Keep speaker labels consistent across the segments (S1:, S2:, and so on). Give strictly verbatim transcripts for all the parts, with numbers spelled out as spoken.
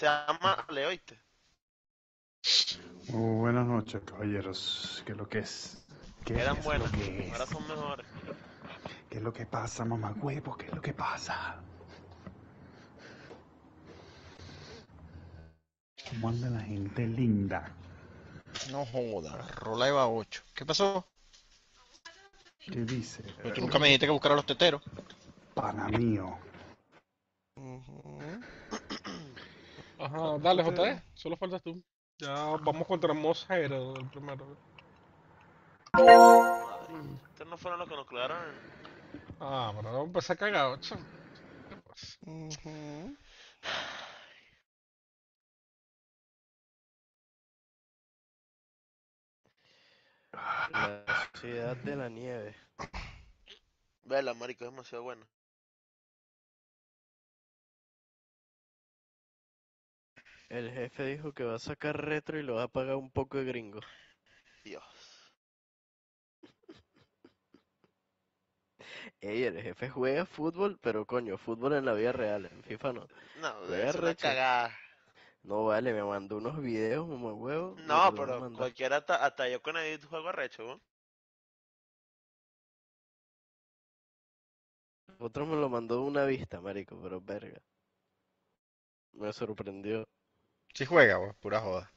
S1: Se llama Leo, ¿viste?
S2: Muy buenas noches, caballeros. ¿Qué es lo que es? ¿Qué
S1: Eran
S2: es lo
S1: buenas,
S2: que
S1: ahora
S2: es?
S1: son mejores.
S2: ¿Qué es lo que pasa, mamá huevo? ¿Qué es lo que pasa? ¿Cómo anda la gente linda?
S3: No joda, rola Eva ocho. ¿Qué pasó?
S2: ¿Qué dice?
S3: Pues tú nunca me dijiste que buscara a los teteros.
S2: Pana mío.
S3: Ujú.
S4: Ajá, dale, J D, solo faltas tú. Ya vamos contra Mosheiro el primero.
S1: Madre, estos no fueron los que nos clavaron en...
S4: Ah, pero vamos a empezar cagado, chamo. ¿Qué pasa?
S3: Ujú.
S5: La ciudad de la nieve.
S1: Vela, marico, es demasiado buena.
S5: El jefe dijo que va a sacar retro y lo va a pagar un poco de gringo.
S1: Dios.
S5: Ey, el jefe juega fútbol, pero coño, fútbol en la vida real, en FIFA no.
S1: No,
S5: Juega
S1: es una
S5: recho.
S1: cagada.
S5: No vale, me mandó unos videos, mamá huevo. y
S1: No,
S5: te los voy a
S1: pero
S5: mandar.
S1: cualquiera, hasta, hasta yo con Edith juego arrecho, ¿no?
S5: Otro me lo mandó de una vista, marico, pero verga. Me sorprendió.
S3: Sí juega, pues, pura joda.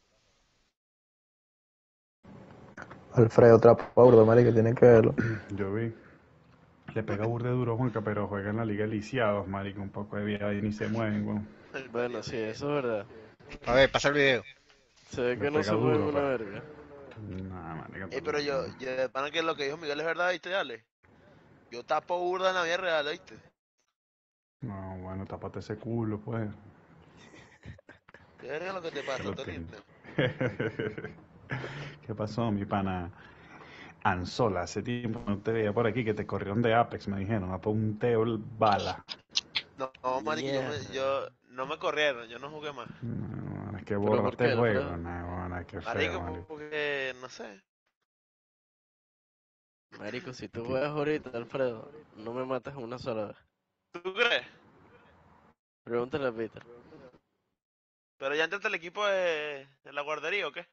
S6: Alfredo Trapaurdo, marico, tiene que verlo.
S2: Yo vi. Le pega burde duro, Juanca, pero juega en la Liga de Lisiados, marico. Un poco de vieja y ni se mueven, weón.
S1: El
S5: Bueno,
S1: marico
S5: sí,
S1: que-
S5: eso es verdad.
S3: A ver, pasa el video.
S5: Se ve
S2: Le
S5: que no
S2: pega
S5: se mueven
S2: duro,
S5: una
S2: pa.
S5: verga.
S2: Nah, marico.
S1: Ey, pero yo, yo, de pana que lo que dijo Miguel es verdad, ¿viste? Dale. Yo tapo burda en la vida real, ¿viste?
S2: No, bueno, tápate ese culo, pues.
S1: ¿Qué verga lo que te
S2: Que
S1: pasa,
S2: lo
S1: Toliente?
S2: tiene. ¿Qué pasó, mi pana? Anzola, hace tiempo no te veía por aquí, que te corrieron de Apex, me dijeron, a punteo el bala.
S1: No, no, marico, yo, me,
S5: Mierda.
S1: yo no me corrieron, yo no jugué más.
S2: No, es que
S5: ¿Pero por
S2: borraste
S5: qué,
S2: el juego,
S5: Alfredo?
S2: no, bueno, qué feo,
S1: Marico,
S2: marico.
S1: porque, no sé.
S5: Marico, si tú
S2: ¿Qué?
S5: juegas ahorita, Alfredo, no me matas una sola vez.
S1: ¿Tú crees?
S5: Pregúntale a Peter.
S1: Pero ya entraste al equipo de, de la guardería, ¿o qué?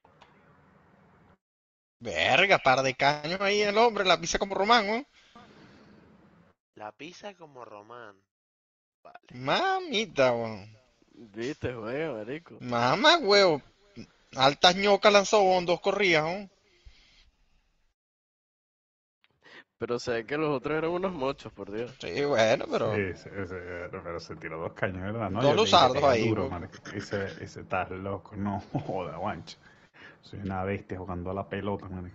S3: Verga, par de caños ahí el hombre, la pisa como Román, ¿no?
S1: La pizza como Román. Vale.
S3: Mamita, weón.
S5: Viste, juega, marico.
S3: Mamá, huevo. Altas ñocas lanzó con dos corridas, ¿no?
S5: Pero se ve que los otros eran unos mochos, por Dios.
S3: Sí, bueno, pero...
S2: Sí, sí, sí, pero se tiró dos caños, ¿verdad? No,
S3: Dos
S2: yo le dije,
S3: luzardos
S2: pega
S3: ahí,
S2: duro,
S3: weón.
S2: marico. Ese, ese estás loco, no joda, guancho. Soy una bestia jugando a la pelota, marico.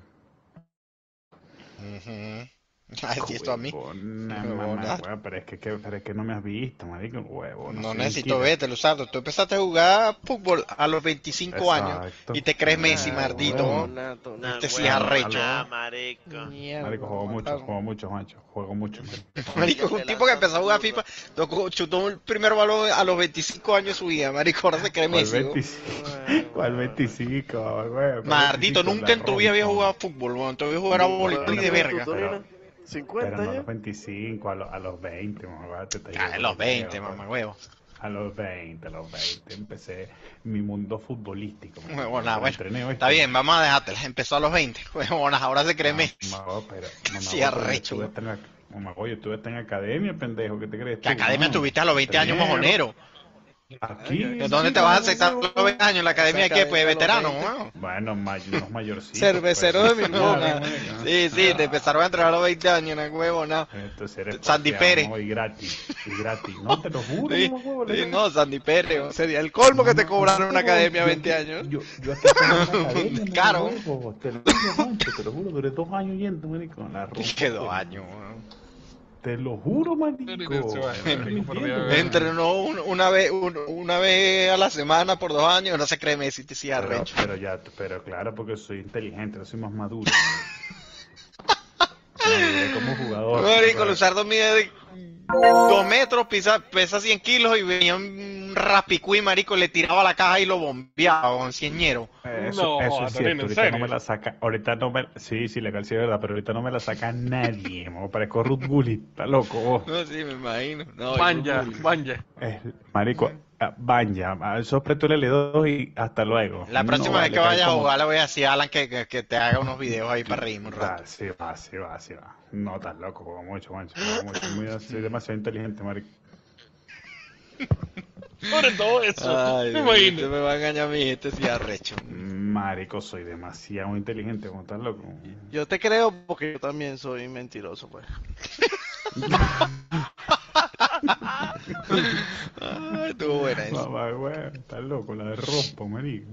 S3: Ujú. Ay, sí, esto a mí.
S2: Huevona,
S3: Huevona.
S2: mamá, huevo, pero es que, que- pero es que no me has visto, marico, huevo, no
S3: No
S2: soy
S3: necesito
S2: un
S3: verte, Luzardo. Tú empezaste a jugar fútbol a los veinticinco años
S2: Exacto.
S3: y te crees Messi,
S2: Nah,
S3: mardito.
S2: huevón.
S3: ¿No?
S5: Nato,
S1: Nah,
S3: Este sí
S1: huevo,
S3: es arrecho.
S1: nah,
S3: ¿No?
S1: marico.
S2: Marico, juego mucho, juego mucho, macho, juego mucho,
S1: Ese
S2: marico.
S3: Marico, es un tipo que empezó a jugar FIFA, tocó, chutó el primer balón a los veinticinco años de su vida, marico, ahora se cree
S2: ¿Cuál
S3: Messi, ¿no?
S2: veinticinco? ¿Cuál veinticinco, huevón?
S3: Maldito, nunca en tu vida había jugado fútbol, weón. En tu vida jugar a voleibol y de verga.
S2: Pero,
S5: cincuenta
S2: pero no a
S5: ya.
S2: los veinticinco, a los, a los veinte, mamá, te
S3: Ah, en los veinte, mamá, huevo.
S2: A los veinte, a los veinte, empecé mi mundo futbolístico. marico.
S3: Huevona,
S2: Pero
S3: bueno.
S2: entrené, ¿oíste?
S3: Está bien, vamos a dejártela. Empezó a los veinte. Huevona, ahora se cree Messi.
S2: Mamá, pero, mamá,
S3: Sí,
S2: pero
S3: arrecho,
S2: yo
S3: ¿no?
S2: estuve en la, mamá, yo estuve en academia, pendejo, ¿qué te crees
S3: ¿Qué
S2: tú?
S3: academia
S2: No,
S3: tuviste a los veinte años,
S2: entrené,
S3: mojonero?
S2: Aquí.
S3: ¿De dónde te vas a aceptar a los veinte años? ¿En la academia de qué? Pues de veterano,
S4: veinte.
S3: weón.
S2: Bueno, may- unos mayorcitos.
S4: Cervecero
S2: pues,
S4: de
S2: sí,
S4: Milwaukee.
S2: claro, marico.
S3: Sí, sí, te empezaron a entrenar a los veinte años, no huevo, no.
S2: Entonces eres
S3: Sandy
S2: parcial,
S3: Pérez.
S2: ¿no? Y gratis, y gratis. No, te lo juro,
S3: Sí,
S2: mamá, huevo,
S3: sí,
S2: le-
S3: no, Sandy Pérez, weón.
S4: Sería el colmo que te
S2: Mamá,
S4: cobraron
S2: no,
S4: una academia
S2: yo
S4: veinte
S2: aquí-
S4: años.
S2: Yo, yo aquí estoy en una academia, mamá,
S3: Caro.
S2: huevo, te lo juro, mancho, te lo juro, duré dos años yendo, marico, la rompo
S3: Qué dos
S2: todita.
S3: años, weón.
S2: Te lo juro, marico.
S4: Se va,
S2: No estoy
S4: marico, por
S2: mintiendo,
S4: Dios.
S2: weón.
S3: Entrenó un- una vez un- una vez a la semana por dos años, no se cree Messi, te sí
S2: Pero,
S3: arrecho.
S2: pero ya, pero claro, porque soy inteligente, no soy más maduro. Maduré como jugador.
S3: Marico,
S2: Pero-
S3: Luzardo mide de dos metros, pesa, pesa cien kilos y venía un rapicuí, marico, le tiraba la caja y lo bombeaba, con cieñero.
S2: Eso,
S4: No,
S2: eso
S4: joda,
S2: es
S4: Torino,
S2: cierto,
S4: ¿en
S2: ahorita no me
S4: serio?
S2: la saca, ahorita no me, sí, sí, legal, sí es verdad, pero ahorita no me la saca nadie, me parezco Ruth Gullit, está loco, vos.
S3: No, sí, me imagino. No, y
S4: Banja,
S3: Ruth Gullit.
S4: Banja.
S2: Eh, marico, ah, Banja, ah, sopleto L dos y hasta luego.
S3: La
S2: No
S3: próxima vez
S2: vale,
S3: que
S2: cae
S3: vayas a
S2: como,
S3: jugar le voy a decir a Alan que, que, que te haga unos videos ahí para reírme un rato.
S2: da, sí va, sí va, sí va, no estás loco, como mucho, mancho, como mucho, muy, soy demasiado inteligente, marico.
S4: Sobre todo eso,
S3: Ay,
S4: me
S3: Dios mío, este
S4: imagino.
S3: me va a engañar a mí, este sí arrecho.
S2: Marico, soy demasiado inteligente, como estás loco.
S5: Yo te creo porque yo también soy mentiroso, pues.
S3: Ay, estuvo buena esa.
S2: Mamá, güey, estás loco, la de rompo, marico.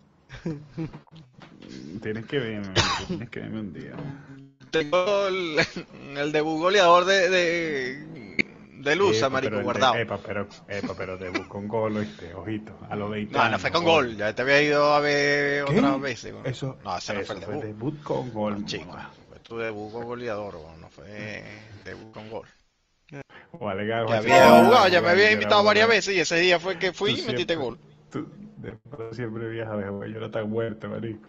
S2: Tienes que verme, marico, tienes que verme un día.
S3: Tengo el, el debut goleador de, de, de Lusa,
S2: Epa,
S3: marico,
S2: pero el de,
S3: guardado.
S2: epa, pero, epa, pero debut con gol, oíste, ojito, a los veinte
S3: No, no
S2: años,
S3: fue con
S2: coño.
S3: gol, ya te había ido a ver
S2: ¿Qué?
S3: otras veces. güey.
S2: Eso,
S3: No, ese no
S2: eso
S3: fue el
S2: fue
S3: debut.
S2: debut con gol,
S3: No, chico,
S2: mamá.
S3: fue tu debut con goleador, güey, no fue debut con gol.
S2: Vale, que
S3: Ya
S2: guacho,
S3: había
S2: era
S3: jugado, ya me
S2: jugar,
S3: había
S2: era
S3: invitado varias
S2: jugar.
S3: veces y ese día fue que fui
S2: Tú
S3: y metiste
S2: siempre,
S3: gol.
S2: tú después siempre viajas, güey, yo no estaba muerto, marico.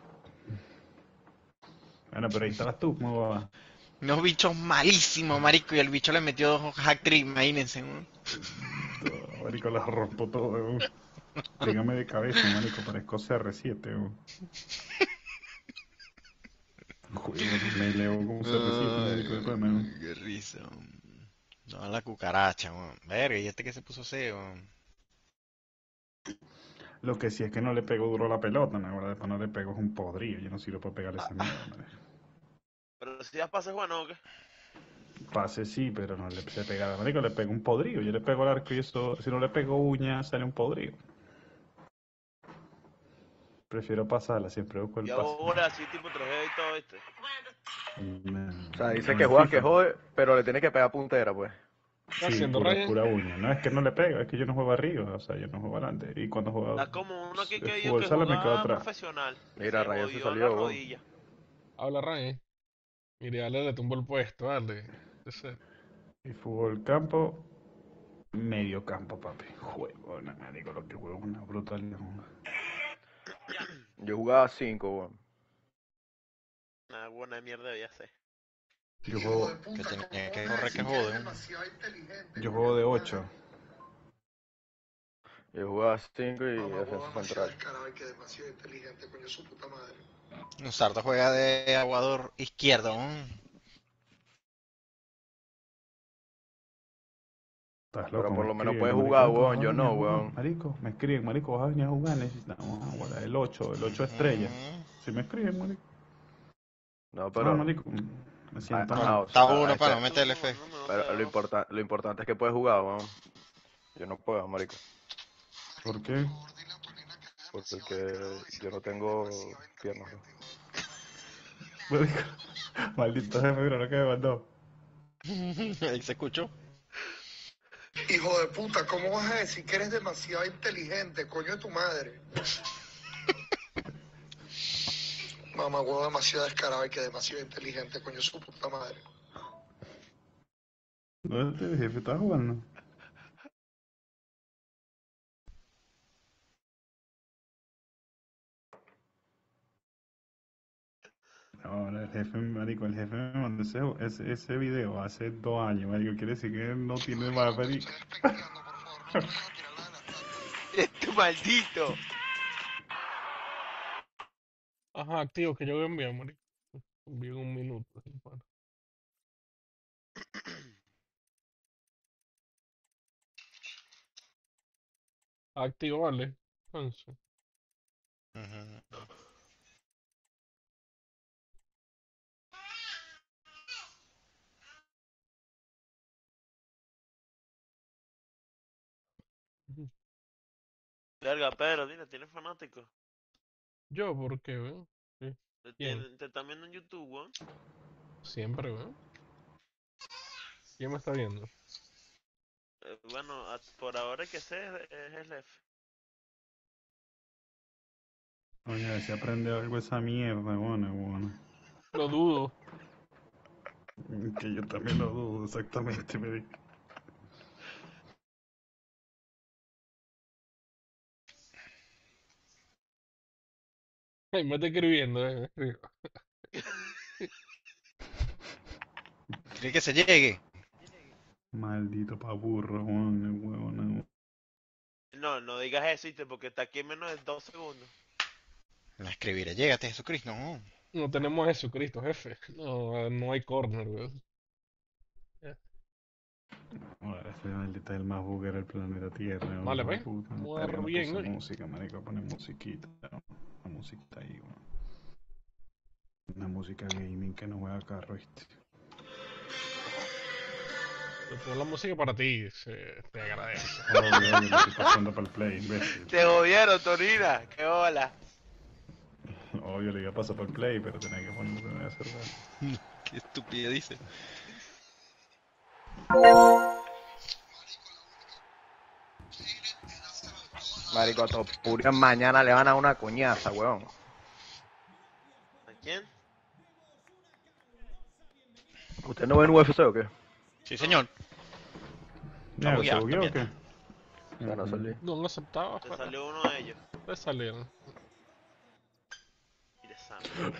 S2: Bueno, pero ahí estabas tú, ¿cómo va?
S3: Unos bichos malísimos, marico, y el bicho le metió dos hat-trick, imagínense. ¿No?
S2: Todo, marico, las rompo todo, güey. Dígame de cabeza, marico, parezco C R siete, güey. Joder, me leo como C R siete, marico, después me...
S3: Ay, qué risa. No, la cucaracha, weón. Verga, y este que se puso C, weón.
S2: Lo que sí es que no le pego duro a la pelota, ¿no? Ahora después no le pego es un podrillo, yo no sirvo para pegarle esa mierda, marico.
S1: Pero si ya pases bueno o qué.
S2: Pase sí, pero no le sé pegar, marico, le pego un podrillo, yo le pego el arco y eso, si no le pego uña, sale un podrillo. Prefiero pasarla, siempre busco el
S1: Y
S2: pase.
S1: ahora así tipo tres G y todo, ¿viste?
S2: Mm,
S6: O sea, dice
S2: como
S6: que
S2: en
S6: juega
S2: FIFA.
S6: que jode, pero le tiene que pegar puntera, pues.
S4: ¿Está
S2: Sí,
S4: haciendo
S2: pura,
S4: Ryan?
S2: pura uña. No es que no le pego, es que yo no juego arriba, o sea, yo no juego adelante. Y cuando juego
S1: Está como uno aquí
S2: el
S1: que dijo
S2: fútbol
S1: que
S2: sala me quedo
S1: jugaba
S2: atrás.
S1: profesional. Y
S6: Mira,
S1: se
S6: Ryan se
S1: jodió la
S6: salió, weón.
S1: rodilla.
S4: Habla Ryan. Mire, dale, le tumbo el puesto, dale. Ese.
S2: Y fútbol campo, medio campo, papi. Juego, no, marico, lo que juego es una brutalidad.
S6: Yo jugaba cinco, weón.
S1: Una buena mierda debía ser.
S2: Yo juego,
S3: Que tenía que correr que jode, weón.
S2: yo juego de ocho.
S6: Yo jugaba cinco y defensa central.
S3: Un sarto juega de aguador izquierdo, weón.
S2: Estás
S6: Pero
S2: loco,
S6: por
S2: me
S6: lo menos
S2: escriben,
S6: puedes
S2: marico,
S6: jugar,
S2: "Epa,
S6: weón,
S2: vas a
S6: yo
S2: venir a
S6: no,
S2: jugar".
S6: weón.
S2: Marico, me escriben, marico, vas a venir a jugar, necesitamos, ah, bueno, el ocho, el ocho estrella.
S3: Ujú.
S2: Si me escriben, marico.
S6: No,
S2: No,
S6: pero...
S2: marico, me siento
S6: Ah,
S2: mal.
S6: ah, o
S3: Está
S6: sea,
S3: uno
S6: es
S3: para
S6: que-
S3: no meterle fe.
S1: No, no, no,
S6: pero
S1: no.
S6: lo, importa, lo importante es que puedes jugar, weón. Yo no puedo, marico.
S2: ¿Por qué?
S6: Porque yo no tengo piernas, weón.
S2: Marico, maldito jefe, mira lo que me mandó.
S3: Ahí se escuchó.
S7: Hijo de puta, ¿cómo vas a decir que eres demasiado inteligente, coño de tu madre? Mamá, huevo, demasiado descarado y que demasiado inteligente, coño de su puta madre.
S2: ¿Dónde te jefe? ¿Estás jugando? No, el jefe, marico, el jefe me mandó ese, ese, ese video hace dos años, marico. Quiere decir que él no tiene más, marico.
S1: Este maldito.
S4: Ajá, activo, que yo voy a enviar, marico. Envío en un minuto. así, pana. Activo, vale. Entonces.
S3: Ujú.
S4: Ujú.
S1: Verga, Pedro, dile, ¿tienes fanáticos?
S4: Yo, ¿por qué, weón? Sí,
S1: Te,
S4: ¿quién?
S1: tienen- te están viendo en YouTube, weón.
S4: Siempre, weón. ¿Quién me está viendo?
S1: Eh, bueno, a- por ahora que sé es, es el F.
S2: Oye, a ver si aprende algo esa mierda, bueno, bueno.
S4: Lo dudo.
S2: Que yo también lo dudo, exactamente, marico.
S4: Ay, me está escribiendo, eh. me escribo.
S3: ¿Quiere que se llegue?
S2: Maldito paburro, weón, el huevón.
S1: No, no digas eso, ¿viste? Porque está aquí en menos de dos segundos.
S3: La escribiré, llégate, Jesucristo. No.
S4: No tenemos a Jesucristo, jefe. No, no hay corner, weón.
S2: Ahora este maldito es el más bugger del planeta Tierra, weón,
S4: Vale,
S2: hijo de
S4: pues.
S2: puta.
S4: Vamos a
S2: Verga,
S4: dar
S2: no
S4: bien,
S2: puse
S4: ¿no?
S2: música, marico, pone musiquita, ¿no? Una musiquita ahí, weón. Una música gaming que no juega carro, ¿viste?
S4: Te pongo la música para ti, se, te agradece.
S2: Obvio, obvio, lo estoy pasando para el play, imbécil.
S1: Te jodieron, Tonina. Qué hola.
S2: Obvio, le iba a pasar para el play, pero tenía que ponerlo primero a hacer weón.
S3: Qué estúpido dice.
S8: Marico, a Topuria mañana le van a una coñaza, weón.
S1: ¿A quién?
S8: ¿Usted no ve en U F C o qué?
S3: Sí, señor.
S2: Ya, ¿se
S3: bugueado
S2: bugueó o qué?
S3: también.
S8: Ya no salí.
S4: No han aceptado.
S1: Te salió uno de ellos.
S4: Te salieron.
S1: Mira esa mierda.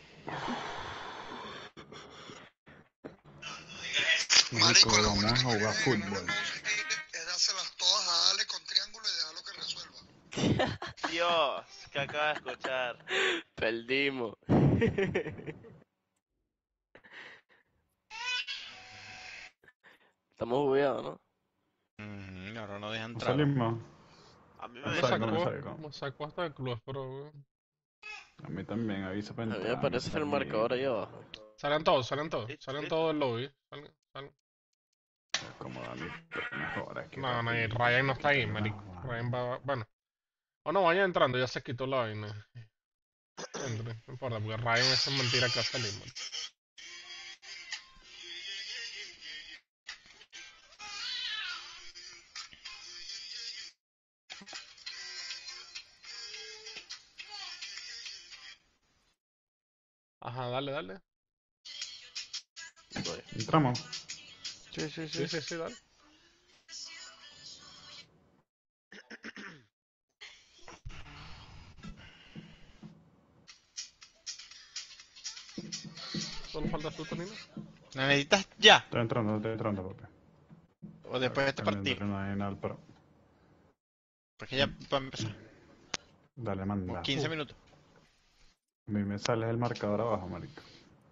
S2: Marico, vamos a jugar fútbol.
S7: Es dárselas todas a Ale con triángulo y dejarlo que resuelva.
S1: Dios, que acaba de escuchar.
S5: Perdimos. Estamos jugados, ¿no?
S3: Mm, ahora no deja
S2: ¿No
S3: entrar.
S2: salimos?
S1: A mí
S2: No
S1: me
S4: Me
S2: salgo, no
S4: sacó,
S2: salgo.
S4: me sacó hasta el club, pero weón.
S2: A mí también, avisa para
S5: A mí
S2: entrar.
S5: me parece el
S2: salí.
S5: marcador ahí abajo.
S4: Salen todos, salen todos.
S1: Listo,
S4: Salen
S1: listo.
S4: todos del lobby. Salen, salen.
S2: Acomoda mi mejor aquí.
S4: No, no, y
S2: rapidito,
S4: Ryan no está ahí,
S2: porque
S4: marico.
S2: no,
S4: Ryan va, bueno. O no, vaya entrando, ya se quitó la vaina. Entre, no importa, porque Ryan es mentira que va a salir, marico. Ajá, dale, dale.
S5: Voy.
S2: Entramos.
S8: Sí, sí,
S4: Sí, sí, sí, dale. Solo faltas tú, Tonino.
S3: ¿La necesitas ya?
S2: Estoy entrando, estoy entrando, papi.
S3: ¿O después de este partido?
S2: Cambiando al pro.
S3: Porque ya va a empezar.
S2: Dale, manda.
S3: quince minutos.
S2: A mí me sale el marcador abajo, marico.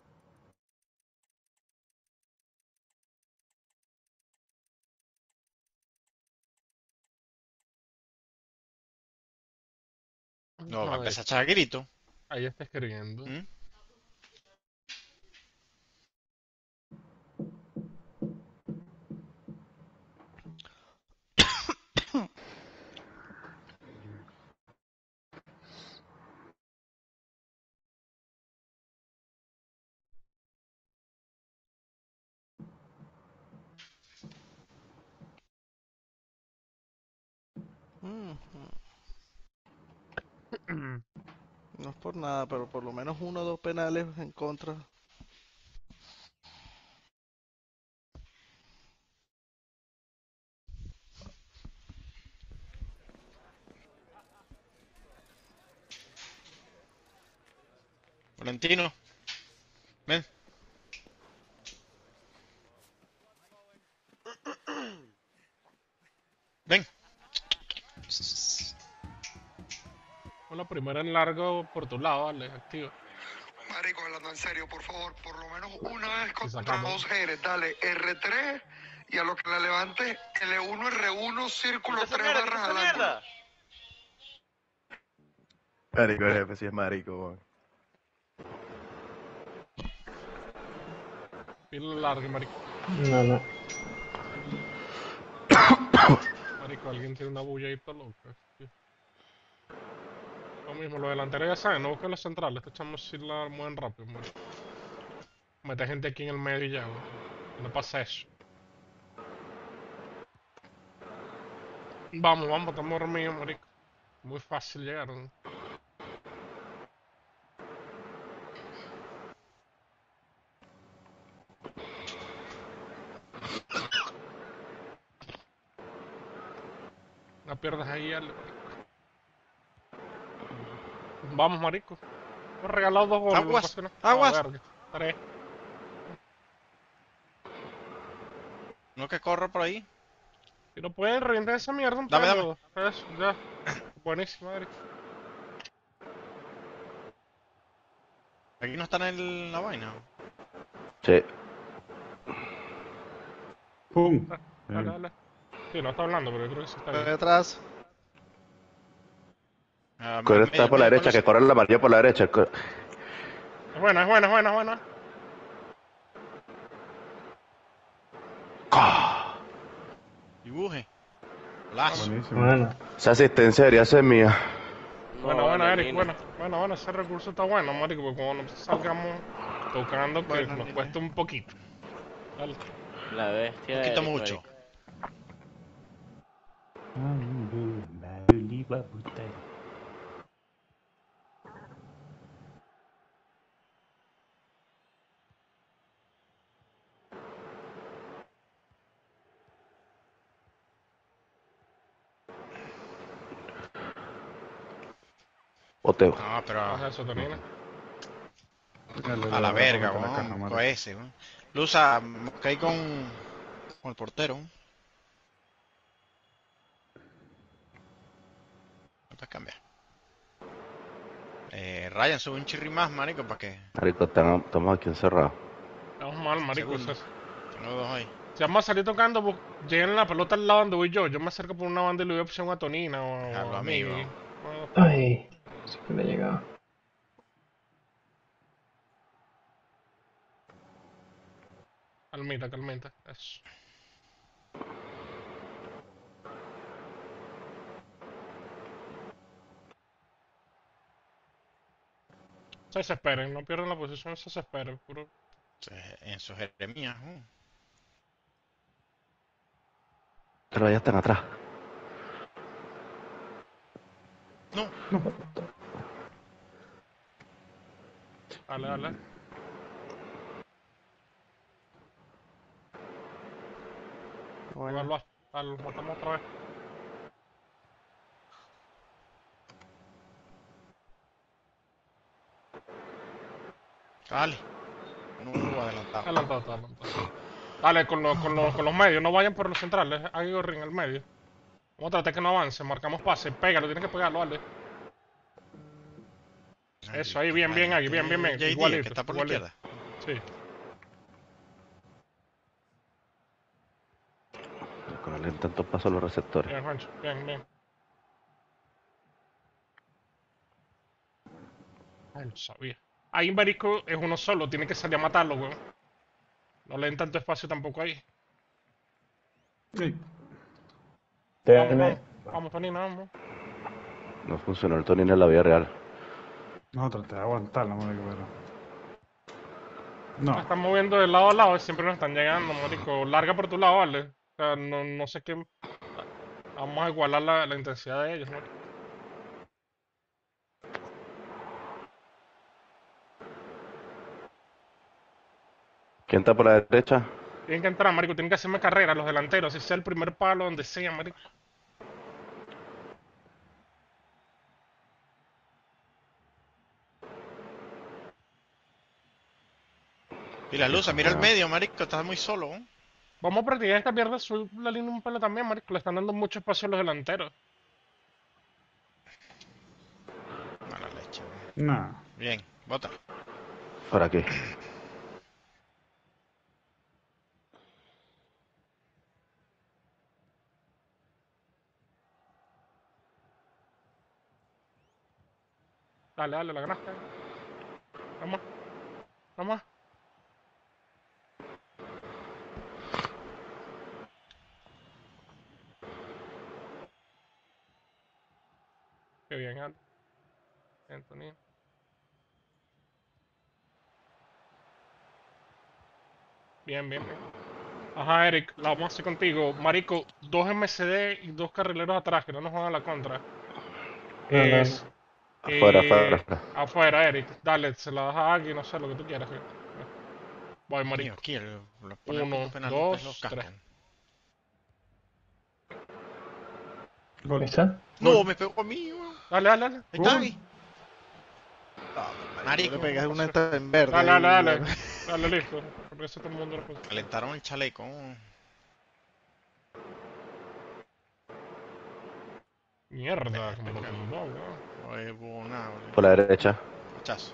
S3: No, va a
S4: Ahí,
S3: empezar a echar grito.
S4: ahí está escribiendo.
S3: ¿Mm?
S8: Mm, No es por nada, pero por lo menos uno o dos penales en contra.
S3: Valentino. Ven. Ven.
S4: Con la primera en largo por tu lado, dale, activa.
S7: Marico, hablando en serio, por favor, por lo menos una vez
S4: Y
S7: contra
S4: sacamos.
S7: dos Jerez, dale R tres y a lo que la levante L uno R uno círculo
S1: Quita esa
S7: tres
S1: mierda,
S7: barras
S1: quita
S7: al
S1: esa
S7: ángulo.
S1: mierda.
S8: Marico, el jefe sí es marico, weón.
S4: Pila larga, marico.
S9: No, no.
S4: Marico, alguien tiene una bulla ahí toda loca. Sí. Lo mismo, los delanteros ya saben, no busquen los centrales. Te echamos si la mueven rápido, marico. Mete gente aquí en el medio y ya, güey. No pasa eso. Vamos, vamos, estamos dormidos, marico. Muy fácil llegar, ¿no? No pierdas ahí, Ale, marico. Vamos, marico. Hemos regalado dos goles.
S3: Aguas,
S4: no pasa nada.
S3: aguas.
S4: Ah, verga. Tres.
S3: No que corra por ahí.
S4: Si no pueden reventar esa mierda, un
S3: Dame, dame.
S4: pedo. Eso, ya. Buenísimo, marico.
S3: Aquí no están en la vaina.
S6: Sí.
S2: ¡Pum!
S4: Dale,
S2: Eh,
S4: dale. Sí, no está hablando, pero yo creo que sí está
S8: Estoy
S4: bien.
S8: detrás.
S3: Ah,
S6: Corre,
S3: medio-
S6: está por la
S3: medio
S6: derecha,
S3: con
S6: que corre la mayoría por la derecha. Co-
S4: Es buena, es buena, es buena, es buena.
S3: Dibuje. Lazo.
S2: buenísimo.
S9: Bueno,
S6: Esa asistencia debería ser mía.
S5: No,
S4: Buena, buena,
S5: vale,
S4: Eric,
S5: Nina.
S4: buena. Buena, buena, ese recurso está bueno, marico, porque cuando nosotros salgamos tocando, que
S3: Bueno,
S4: nos
S3: Nina.
S4: cuesta un poquito. Dale.
S5: La bestia
S3: Un
S5: de
S3: poquito
S5: Eric,
S3: mucho.
S5: marico.
S6: Boteo.
S3: No, pero
S4: Haz eso, Tonina.
S2: Dale,
S3: a
S2: dale,
S3: la
S2: voy
S3: verga,
S2: poner la caja,
S3: weón.
S2: marico.
S3: Con ese, weón. Luza, caí con, con el portero. No te cambiar. Eh, Ryan, sube un chirri más, marico, para que.
S6: Marico, están- estamos aquí encerrados.
S4: Estamos mal, marico.
S3: Segundo.
S4: o sea,
S3: Tengo dos ahí.
S4: si vamos a salir tocando, pues, lleguen la pelota al lado donde voy yo. Yo me acerco por una banda y le doy opción a Tonina o,
S3: Déjalo,
S4: o a mí.
S3: amigo.
S4: Bueno,
S9: ay, sí que le he llegado.
S4: calmita, calmita. Eso. Se desesperen, no pierdan la posición, se desesperen. Puro.
S3: En sus Jeremías, uh.
S6: Pero ya están atrás.
S3: No,
S4: Dale, dale.
S8: Bueno,
S4: Vuelvo a- al- matamos otra vez.
S3: dale. No, adelantado.
S4: Adelantado, está adelantado. Dale, con, los con, los con los medios, no vayan por los centrales. Hay Gorri en el medio. Vamos a tratar que no avance, marcamos pase. Pégalo, tienes que pegarlo, dale. Eso, ahí, bien, bien, ahí, bien, bien, bien.
S3: J D,
S4: Igualito,
S3: que está por la
S4: igualito.
S3: izquierda.
S4: Sí.
S6: Con el tanto paso a los receptores.
S4: Bien, Juancho, bien, bien. Ay, lo sabía. Ahí Marico es uno solo, tiene que salir a matarlo, weón. No le den tanto espacio tampoco ahí.
S2: Sí.
S4: Vamos,
S9: Déjame.
S4: vamos, vamos, Tonina, vamos.
S6: No funcionó el Tony en la vida real.
S2: No, traté de aguantarla, marico, pero...
S4: Nos
S2: No.
S4: están moviendo de lado a lado y siempre nos están llegando, marico. Larga por tu lado, vale. O sea, no, no sé qué... Vamos a igualar la, la intensidad de ellos, marico.
S6: ¿Quién está por la derecha?
S4: Tienen que entrar, marico. Tienen que hacerme carrera los delanteros. Si sea el primer palo, donde sea, marico.
S3: Y la luz, mira el medio, marico, estás muy solo, ¿eh?
S4: Vamos a practicar esta mierda, subir la línea un pelo también, marico. Le están dando mucho espacio a los delanteros.
S3: Mala leche, weón.
S2: No.
S3: Bien, bota.
S6: Por aquí.
S4: Dale, dale, la ganaste. Vamos. Vamos. Qué bien, Al. Anthony. Bien, bien, bien. Ajá, Eric, la vamos a hacer contigo. Marico, dos M C D y dos carrileros atrás, que no nos juegan la contra.
S9: No, no,
S4: Es...
S6: Afuera, afuera,
S4: eh,
S6: afuera.
S4: afuera, Eric. Dale, se la das a Agui, no sé lo que tú quieras. güey. Voy,
S3: Mío,
S4: marico.
S3: aquí el, lo ponen
S4: Uno,
S3: punto penal,
S4: dos,
S3: ustedes los
S4: tres.
S3: cascan.
S2: Gol.
S9: ¿Está?
S3: No, me pegó a mí, weón.
S4: Dale, dale, dale.
S3: Ahí está,
S2: Gol.
S3: ahí.
S8: Yo
S3: Marico,
S8: le pegué una esta en verde.
S4: Dale, dale,
S8: y
S4: dale.
S8: bueno.
S4: Dale, listo. Por eso todo el mundo lo puso.
S3: calentaron el chaleco.
S4: Mierda, como lo tumbó, weón.
S3: Oye, buena, boludo.
S5: Por la derecha.
S3: Hachazo.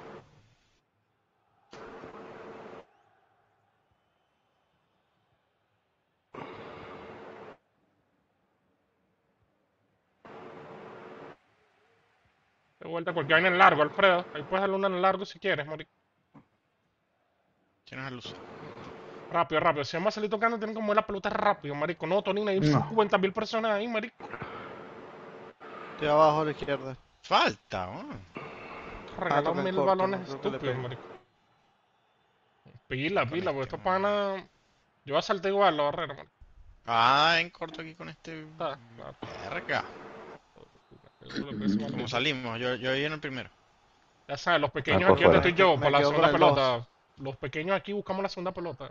S4: De vuelta cualquier vaina en largo, Alfredo. Ahí puedes darle una en largo si quieres, marico.
S3: Tienes la luz.
S4: Rápido, rápido. Si vamos a salir tocando, tienen que mover la pelota rápido, marico. No, Tonina, hay
S2: No.
S4: cincuenta mil personas ahí, marico.
S8: Estoy abajo a la izquierda.
S3: Falta, weón.
S4: Regalan
S8: toca en
S4: mil
S8: corto,
S4: balones
S8: no creo que le
S4: estúpidos,
S8: pegue.
S4: marico. Pila,
S3: Con
S4: pila, porque
S3: este,
S4: estos
S3: man.
S4: panas. Yo voy a saltar igual la barrera, marico.
S3: Ah, en corto aquí con este.
S4: Está, está.
S3: Verga.
S4: Seguro que ese
S3: ¿Cómo
S4: maldito.
S3: salimos? Yo, yo ahí en el primero.
S4: Ya sabes, los pequeños
S5: Ah, por
S4: aquí donde
S5: fuera.
S4: estoy yo,
S8: Me
S4: por la
S8: quedo
S4: segunda
S8: con el dos.
S4: pelota. Los pequeños aquí buscamos la segunda pelota.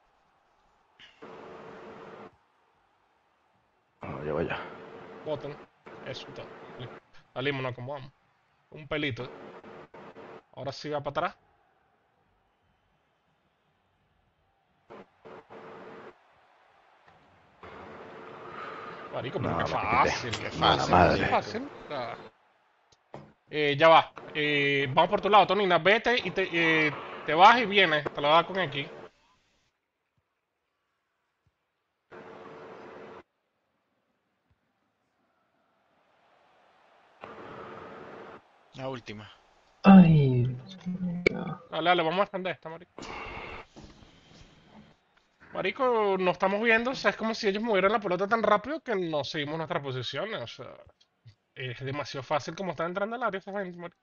S5: No, ya vaya.
S4: Boten. Eso está. Listo. Salimos, nos acomodamos. Un pelito. Ahora sí va para atrás. Marico, pero
S5: No,
S4: qué
S5: me quité.
S4: fácil.
S3: Qué
S4: Qué
S3: fácil,
S5: madre.
S4: Qué fácil. Ah. Eh, ya va. Eh, vamos por tu lado, Tonina. Vete y te, eh, te vas y vienes. Te la voy a dar con aquí.
S3: La última.
S9: Ay, Dios mío.
S4: Dale, dale, vamos a defender esta, marico. Marico, no estamos viendo, o sea, es como si ellos movieran la pelota tan rápido que no seguimos nuestras posiciones, o sea, es demasiado fácil como están entrando al área esa gente, marico.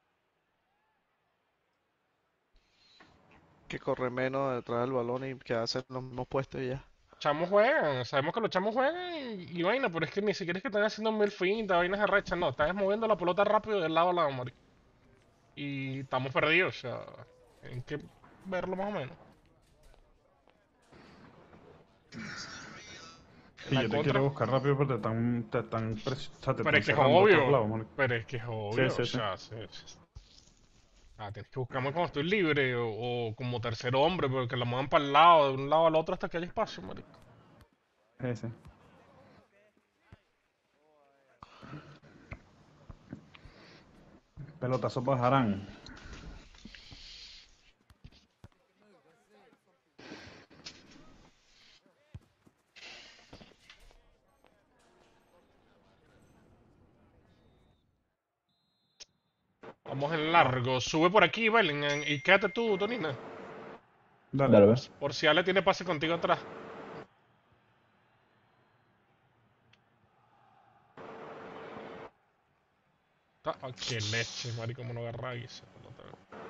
S8: Que corre menos detrás del balón y que hace los mismos puestos y ya.
S4: Chamos juegan, sabemos que los chamos juegan y, y vaina, pero es que ni siquiera es que están haciendo mil fintas, vainas arrechas, no, están moviendo la pelota rápido de lado a lado, marico. Y estamos perdidos, o sea, hay que verlo más o menos.
S2: Y
S4: La
S2: yo te
S4: contra.
S2: quiero buscar rápido porque te están, te están, pres- o sea, te
S4: Pero
S2: están
S4: es que es
S2: cerrando por todos
S4: obvio,
S2: lados, marico.
S4: pero es que es obvio,
S2: Sí, sí,
S4: o
S2: sí.
S4: sea, se- se- ah, tienes que buscarme cuando estoy libre o, o como tercer hombre, pero que la muevan para el lado, de un lado al otro hasta que haya espacio, marico.
S2: Sí, sí. Pelotazo bajarán.
S4: Vamos en largo, sube por aquí, Bellingham, y quédate tú, Tonina,
S2: Dale.
S9: Dale, ves.
S4: por si Ale tiene pase contigo atrás. Ah, ah, qué leche, marico, como no agarra ahí esa pelota.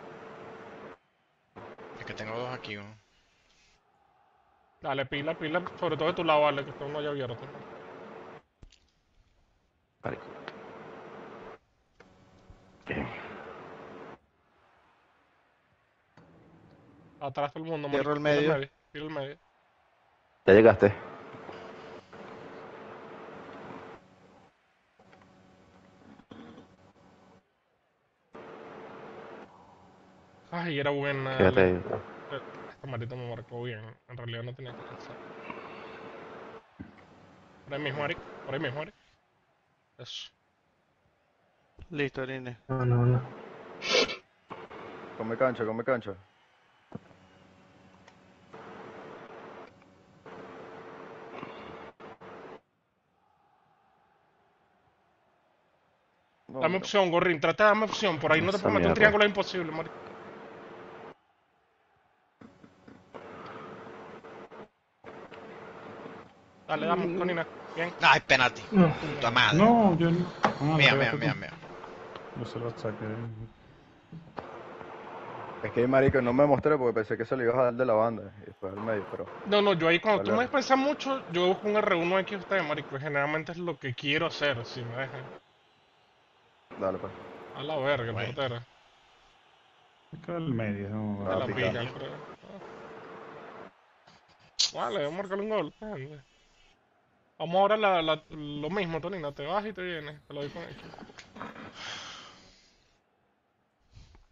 S3: Es que tengo dos aquí, weón.
S4: Dale, pila, pila, sobre todo de tu lado, Ale, que esto no haya abierto.
S5: Marico. Bien.
S4: Atrás todo el mundo,
S8: Cierro
S4: marico,
S8: el
S4: pila
S8: medio.
S4: pila el medio.
S5: Ya llegaste.
S4: Ay, era buena,
S5: Quédate
S4: Ale.
S5: ahí.
S4: Eh, Esta maldita me marcó bien. En realidad no tenía que pensar. Por ahí mismo, Eric. Por ahí mismo, Eric. Eso.
S8: Listo, Nine.
S9: No, no, no.
S6: Come cancha, come cancha. No,
S4: Dame
S6: no.
S4: opción, Gorrín. Trata de darme opción. Por ahí no te
S5: Esa
S4: puedo meter un
S5: mierda.
S4: triángulo, es imposible, marico. Dale, dame, Tonina. Bien.
S3: Ay, penalti.
S9: No.
S3: Puta madre.
S2: No, yo no. Ah,
S3: Mía,
S2: la
S3: mía,
S2: pegaste
S3: mía,
S2: tú.
S3: mía.
S2: Yo se lo saqué.
S6: Es que, marico, no me mostré porque pensé que se lo ibas a dar de la banda y después al medio, pero
S4: No, no, yo ahí cuando tú
S6: Vale.
S4: me pensas mucho, yo busco un R uno X usted, marico. Generalmente es lo que quiero hacer, si me dejan.
S6: dale pues.
S4: A la verga,
S3: Bueno.
S4: portera.
S2: Acá al medio. No,
S4: Te
S6: Ah,
S4: la
S6: picante.
S4: pica, Alfredo. Ah. Vale, vamos a marcarle un gol. Ande. Vamos ahora a la, la- lo mismo, Tonina. Te vas y te vienes. Te lo doy con X.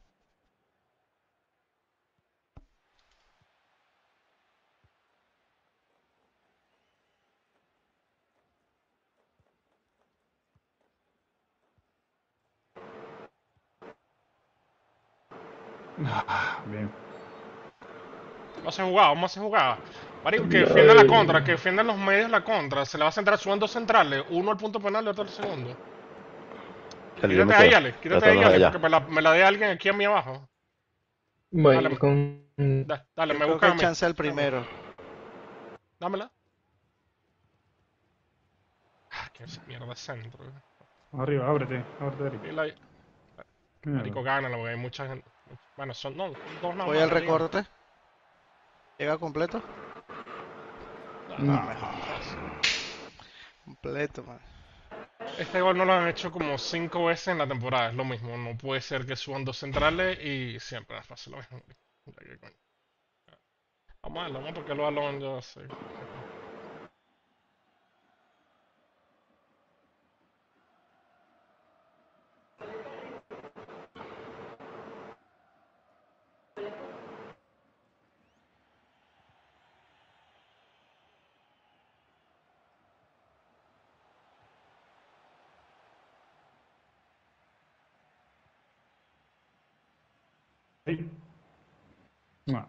S2: Ah, bien.
S4: Vamos a hacer jugada, vamos a hacer jugada. Marico, que defiendan la contra, que defiendan los medios la contra. Se le va a centrar, suban dos centrales, uno al punto penal y otro al segundo.
S6: Dale, yo me
S4: Quítate ahí,
S6: quedo.
S4: Ale,
S6: Ya
S4: quítate
S6: están
S4: ahí,
S6: los de
S4: Ale, porque
S6: allá.
S4: me la, me la dé alguien aquí a mí abajo.
S9: Voy
S4: Dale,
S9: con...
S4: da- dale,
S8: Yo
S4: me
S8: creo que
S4: busca a
S8: hay
S4: mí.
S8: chance al primero.
S4: Dámela. Ah, qué mierda de centro. eh.
S2: Arriba, ábrete, ábrete, Eric.
S4: Dile ahí.
S2: Mierda.
S4: Marico, gánala, porque hay mucha gente. Bueno, son, no, son dos nada
S8: Voy
S4: más,
S8: al
S4: la liga.
S8: recorte. Llega completo.
S4: Ah,
S2: No.
S8: Ah, mejor.
S4: fácil.
S8: Completo, man.
S4: Este gol no lo han hecho como cinco veces en la temporada, es lo mismo. No puede ser que suban dos centrales y siempre les pasa lo mismo. Ya que coño. Vamos a darle, vamos porque los balón yo sé.
S2: Ahí. No.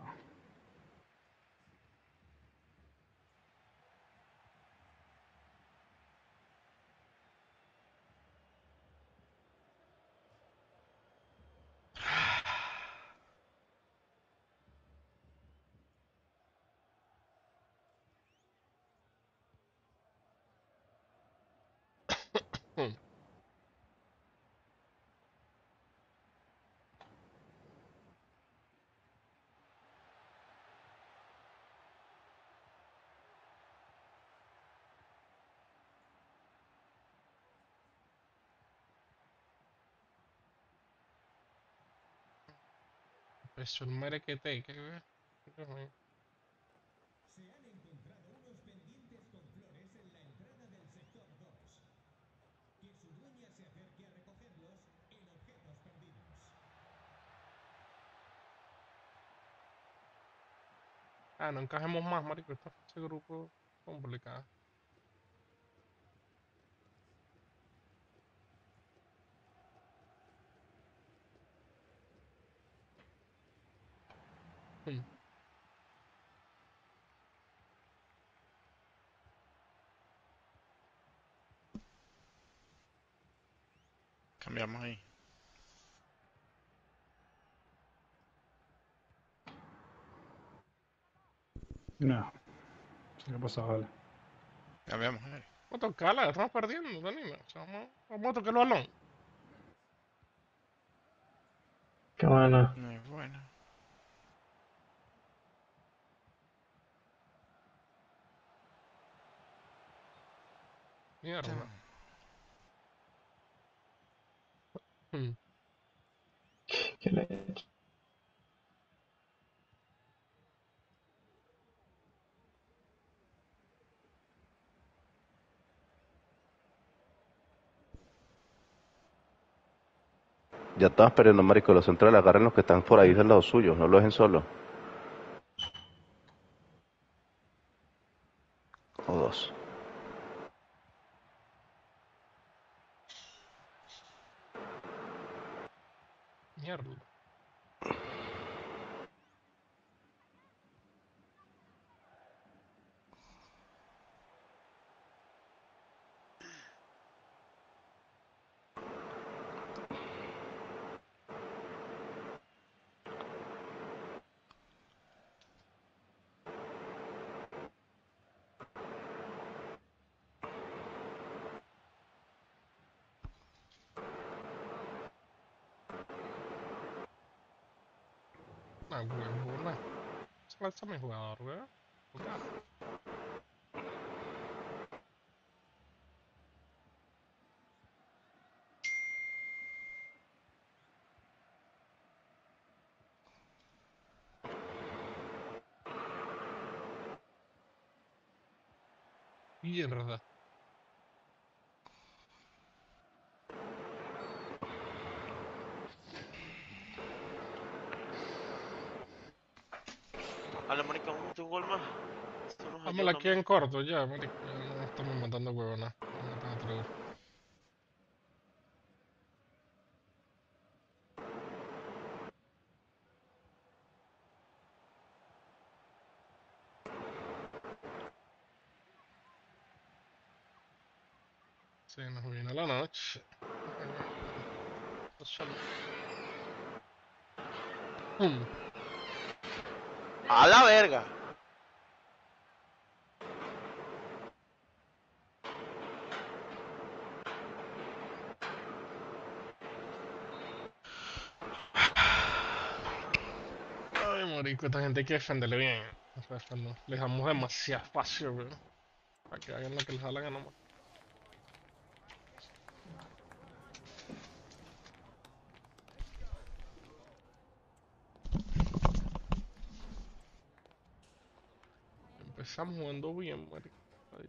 S4: Hmm. Eso el merequete, que ve. Dios mío. Ah, no encajemos más, marico. Esta fase de grupo complicada. Hmm.
S3: Cambiamos ahí.
S2: No. ¿Qué pasó, vale?
S3: Cambiamos ahí.
S4: Vamos a tocarla, estamos perdiendo, te animas. O sea, vamos, vamos a tocar el balón.
S9: Qué buena.
S3: No es bueno.
S4: Mierda. Hmm.
S9: Qué leche.
S6: Ya estaba esperando, marico. Los centrales agarren los que están por ahí del lado suyo. No lo dejen solo. O dos.
S4: Mierda. Ah, huevona. Lanza mi jugador, weón. Tocar. Mierda.
S1: Dale, marica, vamos a meter un gol más. Esto nos ayuda
S4: Dámela aquí
S1: también.
S4: en corto ya, marico. Ya no estamos matando huevonas. Vamos a meter otro gol. Se nos viene la noche. Hmm.
S1: A la verga.
S4: Ay, marico, esta gente hay que defenderle bien. O sea, cuando les damos demasiado espacio, weón. Para que hagan lo que les da la gana, man. Empezamos jugando bien, marico. Ahí.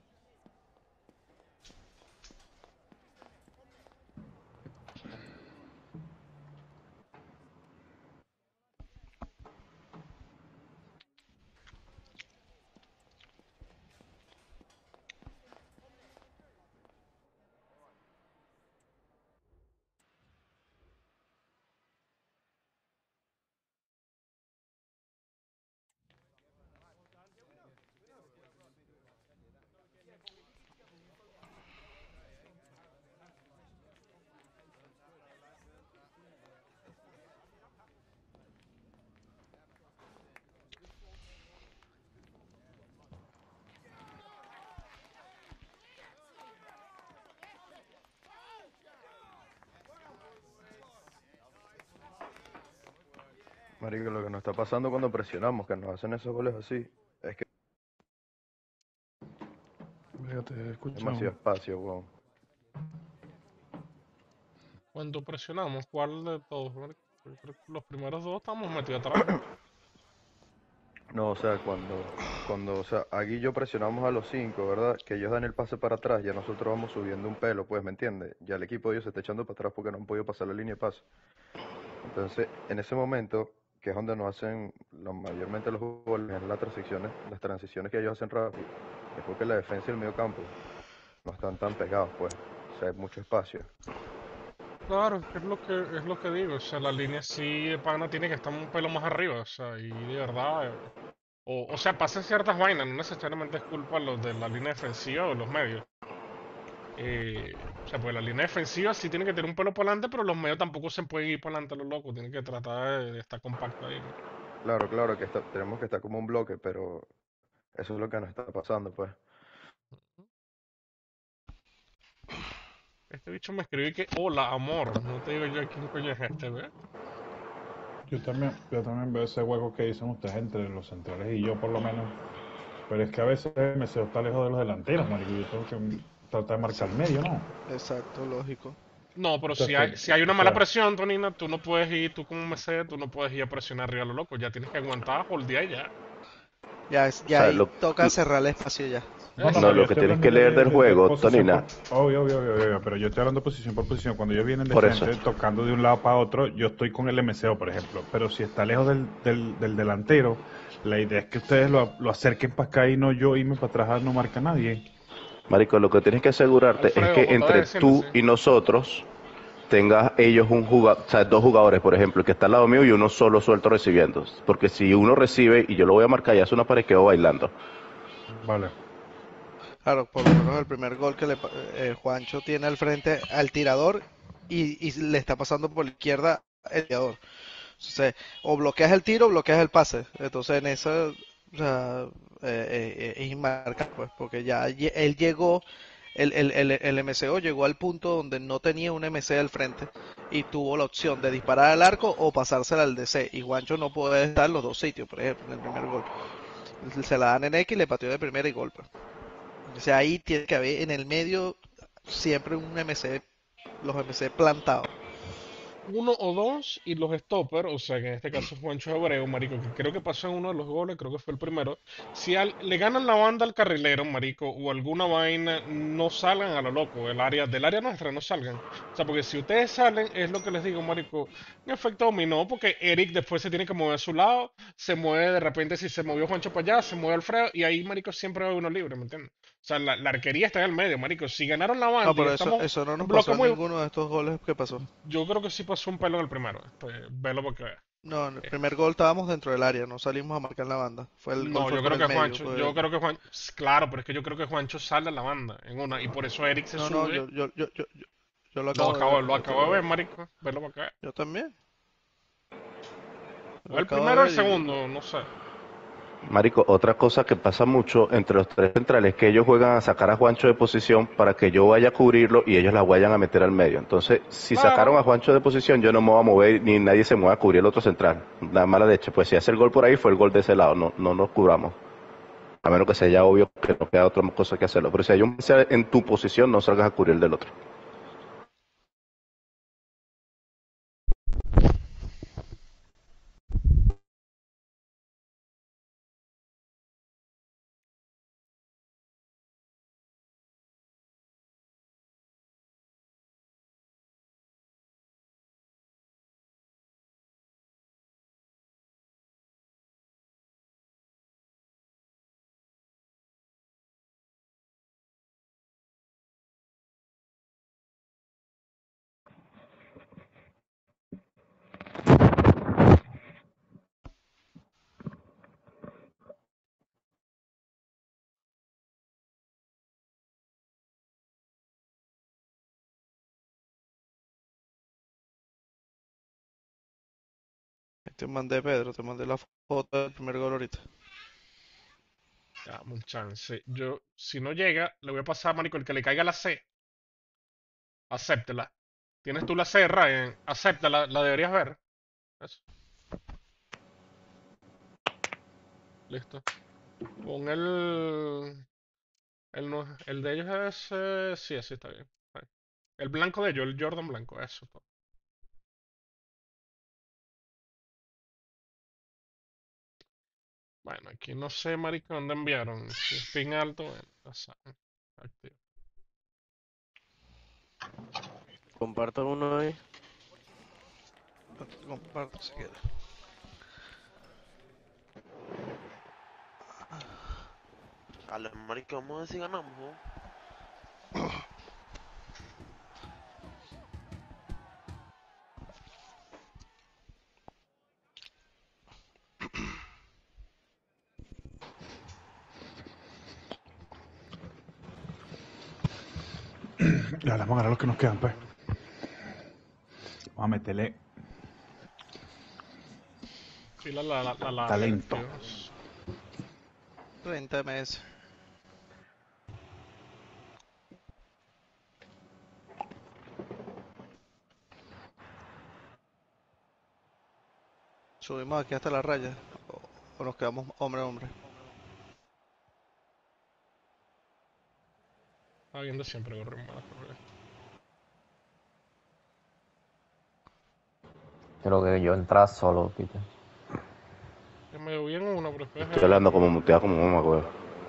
S6: Marico, lo que nos está pasando cuando presionamos, que nos hacen esos goles así, es que
S2: Fíjate, he
S6: hay
S2: escuchado.
S6: demasiado espacio, weón.
S4: Cuando presionamos, ¿cuál de todos, marico? Yo creo que los primeros dos estamos metidos atrás.
S6: No, o sea, cuando, cuando, o sea, aquí yo presionamos a los cinco, ¿verdad? Que ellos dan el pase para atrás, ya nosotros vamos subiendo un pelo, pues, ¿me entiendes? Ya el equipo de ellos se está echando para atrás porque no han podido pasar la línea de pase. Entonces, en ese momento, que es donde nos hacen la, mayormente los goles, en las transiciones, las transiciones que ellos hacen rápido, es porque la defensa y el medio campo no están tan pegados, pues, o sea, hay mucho espacio.
S4: Claro, es que es lo que es lo que digo, o sea, la línea sí de pana tiene que estar un pelo más arriba, o sea, y de verdad, eh, o, o sea, pasan ciertas vainas, no necesariamente es culpa de los de la línea defensiva o los medios. Eh, o sea, pues la línea defensiva sí tiene que tener un pelo para adelante, pero los medios tampoco se pueden ir para adelante a los locos, tienen que tratar de, de estar compacto ahí, ¿no?
S6: Claro, claro, que está- tenemos que estar como un bloque, pero eso es lo que nos está pasando, pues.
S4: Este bicho me escribió que, hola, amor, no te digo yo quién coño es este, ¿ves?
S2: Yo también, yo también veo ese hueco que dicen ustedes entre los centrales y yo por lo menos. Pero es que a veces me se está lejos de los delanteros, marico. Yo tengo que tratar de marcar el medio, ¿no?
S8: Exacto, lógico.
S4: No, pero si hay,
S2: Entonces,
S4: si hay una
S2: o
S4: mala
S2: sea,
S4: presión, Tonina, tú no puedes ir, tú como me sé, tú no puedes ir a presionar arriba a lo loco, ya tienes que aguantar, holdear y ya.
S8: Ya, es-
S6: O
S8: ya
S6: sea,
S8: ahí
S6: lo,
S8: toca cerrar el espacio ya.
S2: no, no,
S4: Eso.
S6: no,
S2: pero yo
S6: lo que
S2: estoy
S6: tienes
S2: hablando
S6: que leer
S2: de,
S6: del
S2: de- de
S6: juego,
S2: posición
S6: Tonina,
S2: por... Obvio, obvio, obvio, obvio, pero yo estoy hablando de posición por posición. Cuando ellos vienen de
S6: por eso.
S2: frente, tocando de un lado para otro, yo estoy con el M C O, por ejemplo. Pero si está lejos del, del, del delantero, la idea es que ustedes lo, lo acerquen para acá y no yo irme para atrás, no marca nadie.
S6: Marico, lo que tienes que asegurarte es
S4: Alfredo,
S6: que
S4: otra
S6: entre
S4: vez,
S6: tú
S4: siéntese.
S6: y nosotros tengas ellos un jugador, o sea, dos jugadores, por ejemplo, el que está al lado mío y uno solo suelto recibiendo. Porque si uno recibe y yo lo voy a marcar, ya es una pared que va bailando.
S2: Vale.
S8: Claro, por lo menos el primer gol que le, pa- eh, Juancho tiene al frente al tirador y, y le está pasando por la izquierda el tirador. Entonces, o bloqueas el tiro o bloqueas el pase. Entonces, en eso, o sea, eh, eh, es inmarcable, pues, porque ya lle- él llegó, el, el, el, el M C O llegó al punto donde no tenía un M C al frente y tuvo la opción de disparar al arco o pasársela al D C. Y Juancho no puede estar en los dos sitios, por ejemplo, en el primer gol. Se la dan en X y le pateó de primera y golpe. O sea, ahí tiene que haber en el medio siempre un M C, los M C plantados.
S4: Uno o dos y los stoppers, o sea que en este caso Juancho Abreu, marico, que creo que pasó en uno de los goles, creo que fue el primero. Si al- le ganan la banda al carrilero, marico, o alguna vaina, no salgan a lo loco, el área, del área nuestra no salgan. O sea, porque si ustedes salen, es lo que les digo, marico, en efecto dominó, porque Eric después se tiene que mover a su lado, se mueve de repente, si se movió Juancho para allá, se mueve Alfredo, y ahí, marico, siempre hay uno libre, ¿me entiendes? O sea, la, la arquería está en el medio, marico. Si ganaron la
S8: No,
S4: banda y
S8: pero eso,
S4: estamos
S8: eso no
S4: en
S8: nos
S4: bloque
S8: pasó en
S4: muy...
S8: ninguno de estos goles que pasó.
S4: Yo creo que sí pasó un pelo en el primero. Pues, velo porque vea.
S8: No, en el
S4: Eh,
S8: primer gol estábamos dentro del área, no salimos a marcar la banda. Fue el gol
S4: No,
S8: fue
S4: yo
S8: por
S4: creo
S8: el
S4: que
S8: medio.
S4: Juancho,
S8: Fue...
S4: yo creo que Juan, claro, pero es que yo creo que Juancho sale a la banda en una, y por eso Eric se
S8: No, no,
S4: sube.
S8: yo, yo, yo, yo, yo, yo lo
S4: Lo
S8: acabo de
S4: acabo,
S8: ver.
S4: lo
S8: Yo, te-
S4: acabo de ver, marico, verlo para acá.
S8: yo también. Lo
S4: ¿Fue el
S8: acabo de
S4: primero o el
S8: ver y lo-
S4: segundo? No sé.
S6: Marico, otra cosa que pasa mucho entre los tres centrales es que ellos juegan a sacar a Juancho de posición para que yo vaya a cubrirlo y ellos la vayan a meter al medio. Entonces, si sacaron
S4: Claro.
S6: a Juancho de posición, yo no me voy a mover ni nadie se mueve a cubrir el otro central. La mala leche, pues si hace el gol por ahí, fue el gol de ese lado, no, no nos cubramos. A menos que sea ya obvio que no queda otra cosa que hacerlo. Pero si hay un marcial en tu posición, no salgas a cubrir el del otro.
S8: te mandé, Pedro, te mandé la foto del primer gol ahorita.
S4: Dame un chance. Yo, si no llega, le voy a pasar, marico, el que le caiga la C. Acéptela. Tienes tú la C, Ryan. Acéptala, la deberías ver. Eso. Listo. Con el. El, no- el de ellos es. eh, sí, así está bien. Ahí. El blanco de ellos, el Jordan blanco, eso. Todo. Bueno, aquí no sé, marico, dónde enviaron. Si es ping alto, bueno, ya saben. Activo.
S5: Comparto uno ahí.
S8: No te comparto si quieres.
S1: A los maricos, vamos a ver si ganamos, ¿no?
S2: Ya vamos a ganar los que nos quedan, pues. Vamos a meterle
S4: Fila la, la, la, la
S2: talento.
S4: Dios.
S8: treinta meses. Subimos aquí hasta la raya. O, o nos quedamos hombre a hombre.
S4: Está viendo siempre correr malas correr.
S10: Creo que yo entraba solo, Peter.
S4: Que me dio bien uno, pero después.
S6: Estoy hablando como muteado como mamá, güey.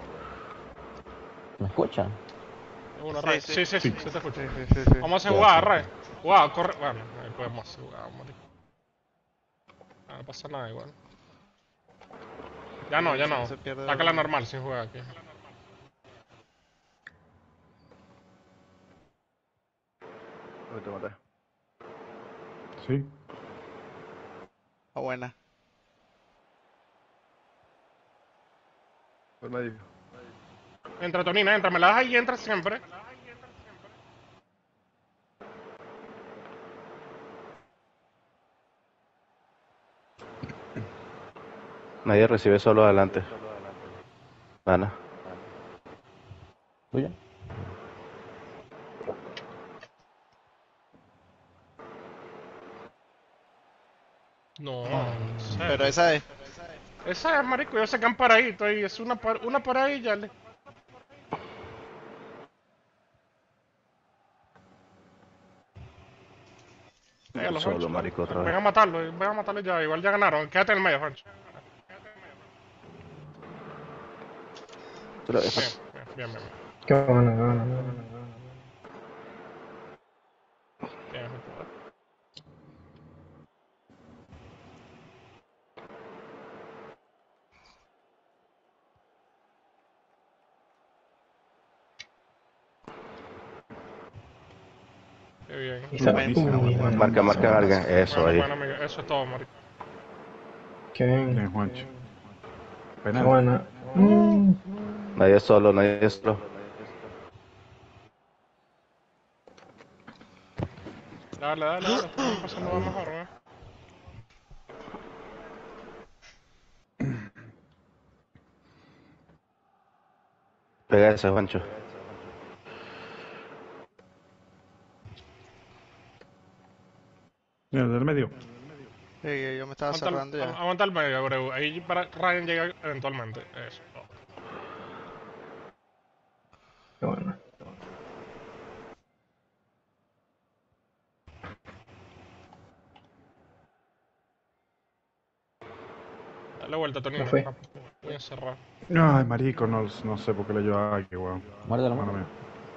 S10: ¿Me escuchan?
S4: Uno,
S8: Sí,
S4: Ray.
S8: sí.
S4: Sí, sí, sí,
S2: Sí.
S4: se te escucha.
S8: Sí, sí, sí, sí.
S4: Vamos a hacer
S10: Ya,
S4: jugada,
S10: sí,
S4: Ray.
S10: sí.
S4: Jugada, corre. Bueno, ahí podemos hacer jugada, marico. Ah, no pasa nada igual. Ya no, ya
S8: Si
S4: no.
S8: se pierde
S4: Sácala
S8: uno.
S4: normal sin jugar aquí.
S6: Uy, te maté.
S2: Sí.
S8: Ah, buena.
S6: Por medio.
S4: Entra, Tonina, entra. Me la das ahí y entra siempre.
S6: Nadie recibe solo adelante. Ana.
S10: ¿Tuya?
S4: No, en
S8: Pero
S4: serio.
S8: esa es.
S4: Esa es, marico. Yo sé que han paradito ahí. Es una, par una paradilla. Le. Pégalo,
S6: Solo,
S4: Juancho.
S6: marico, otra
S4: Ven
S6: vez.
S4: a matarlo. Ven a matarlo ya. Igual ya ganaron. Quédate en el medio, Juancho.
S6: Otra
S4: Bien,
S6: vez.
S4: bien, bien, bien. bien.
S9: Qué bueno, qué bueno, qué bueno.
S4: Bien, gente. Qué bien.
S9: Y se
S8: Buen-
S9: uy,
S2: Buenísimo.
S9: bueno.
S6: Marca, marca a alguien. Eso,
S4: Bueno,
S6: ahí.
S4: bueno, amigo. Eso es todo, marico.
S9: Qué bien.
S2: Bien, Juancho.
S9: Qué
S2: Penal.
S9: buena. Mm.
S6: Nadie solo, nadie solo.
S4: Dale, dale, dale. Estamos pasando más mejor, ¿no?
S6: Pega ese, Juancho.
S2: Mira, del medio.
S8: Eh, yo me estaba
S4: Aguanta el,
S8: cerrando
S4: agu-
S8: ya.
S4: aguanta el medio, Abreu. Ahí para Ryan llega eventualmente. Eso.
S9: Qué buena.
S4: Dale vuelta,
S9: Me
S4: Tonino.
S9: fui.
S4: Rápido. Voy a cerrar.
S2: Ay, marico, no, no sé por qué le llevaba aquí, weón.
S10: Muérdelo,
S2: Mano
S10: muérdelo.
S2: mía.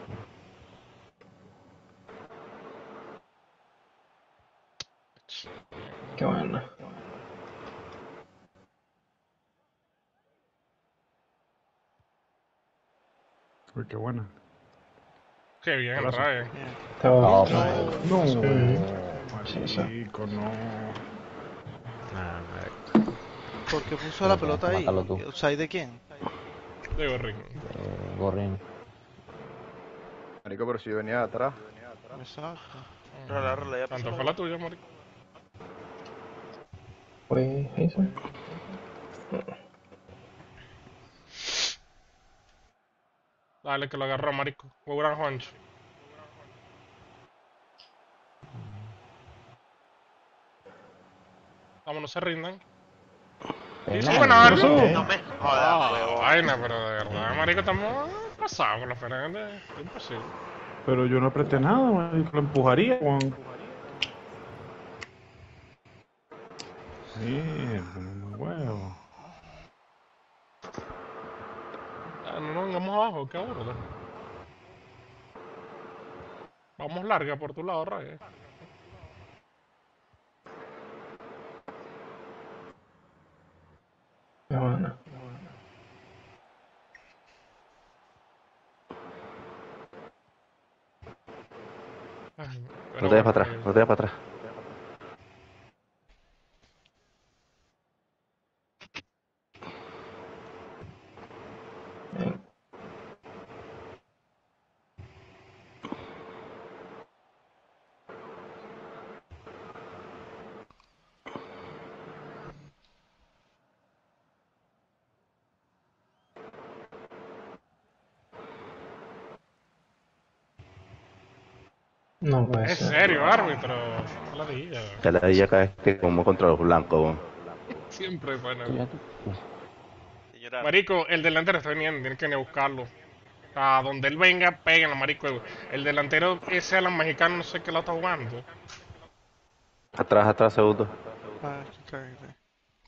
S9: Qué buena.
S2: Uy, qué buena.
S4: Qué bien,
S2: Golazo.
S4: Ryan.
S8: Bien.
S9: Estaba
S10: No,
S9: bien.
S10: pero-
S2: No,
S9: Mm. Sí, sí.
S2: marico, no.
S3: Nah, marico.
S8: ¿Por qué puso
S10: Pero
S8: la
S10: tienes
S8: pelota
S10: que
S8: ahí?
S10: matarlo tú.
S8: ¿Usai de quién?
S4: De Gorrin.
S10: Eh, Gorrin.
S6: Marico, pero si yo venía de atrás.
S8: Exacto.
S1: Rola, rola, ya pasó
S4: Tanto
S1: la
S4: fue la
S1: bola.
S4: tuya, marico.
S9: Fue eso.
S4: Dale, que lo agarró, marico. Muy gran Juancho. Vamos, no se rindan. Sí, sí,
S10: Penal.
S4: buena
S2: ¿Qué
S4: arma.
S2: pasó?
S1: No me jodas,
S4: Ah,
S1: huevón.
S4: vaina, pero de verdad, marico, estamos pasados con los penales. Imposible.
S2: Pero yo no apreté nada, marico. Lo empujaría, weón. Mierda, mamá, huevo.
S4: Ah, no nos vengamos abajo, qué aburrido. Vamos larga por tu lado, Ryan.
S9: Qué buena.
S4: Ay,
S6: No
S4: pero
S6: te vayas
S4: bueno,
S6: para atrás,
S4: ahí-
S6: no te vayas para atrás.
S9: Bien. No puede
S4: Es
S9: ser.
S4: serio, árbitro. No la diga.
S6: Ya la di acá este como contra los blancos, weón.
S4: Siempre bueno.
S10: Tú ya tú. Uf,
S1: Señora.
S4: Marico, el delantero está viniendo, tiene que ir a buscarlo. A donde él venga, péguenlo, marico. El delantero ese Alan mexicano, no sé qué lo está jugando.
S6: Atrás, atrás, segundo.
S8: Ah, qué cagada.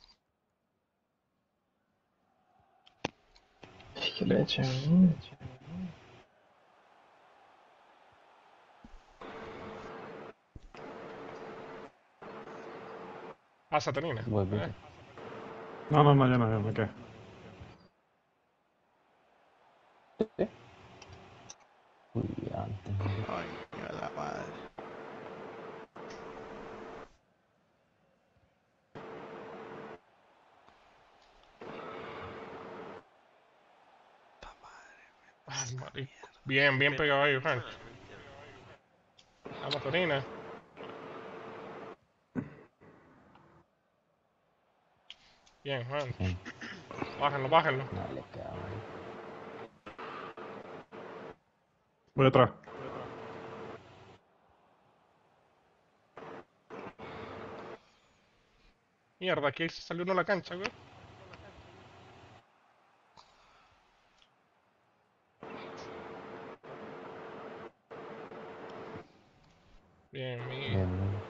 S9: Qué leche. Mm.
S4: Pasa, Tonina.
S10: huevito.
S4: Eh.
S2: No, no, no, ya no, ya me quedé.
S10: ¿Sí? Uy, antes.
S8: Ay, a la madre.
S4: Ay, marico. Bien, bien pegado ahí, Juan. Vamos, Tonina. Bien, Juan.
S10: Bien.
S4: Bájenlo, bájenlo.
S10: No le queda, marico.
S2: Voy atrás.
S4: Mierda, aquí se salió uno a la cancha, güey. Bien, mi.
S10: Bien, bien.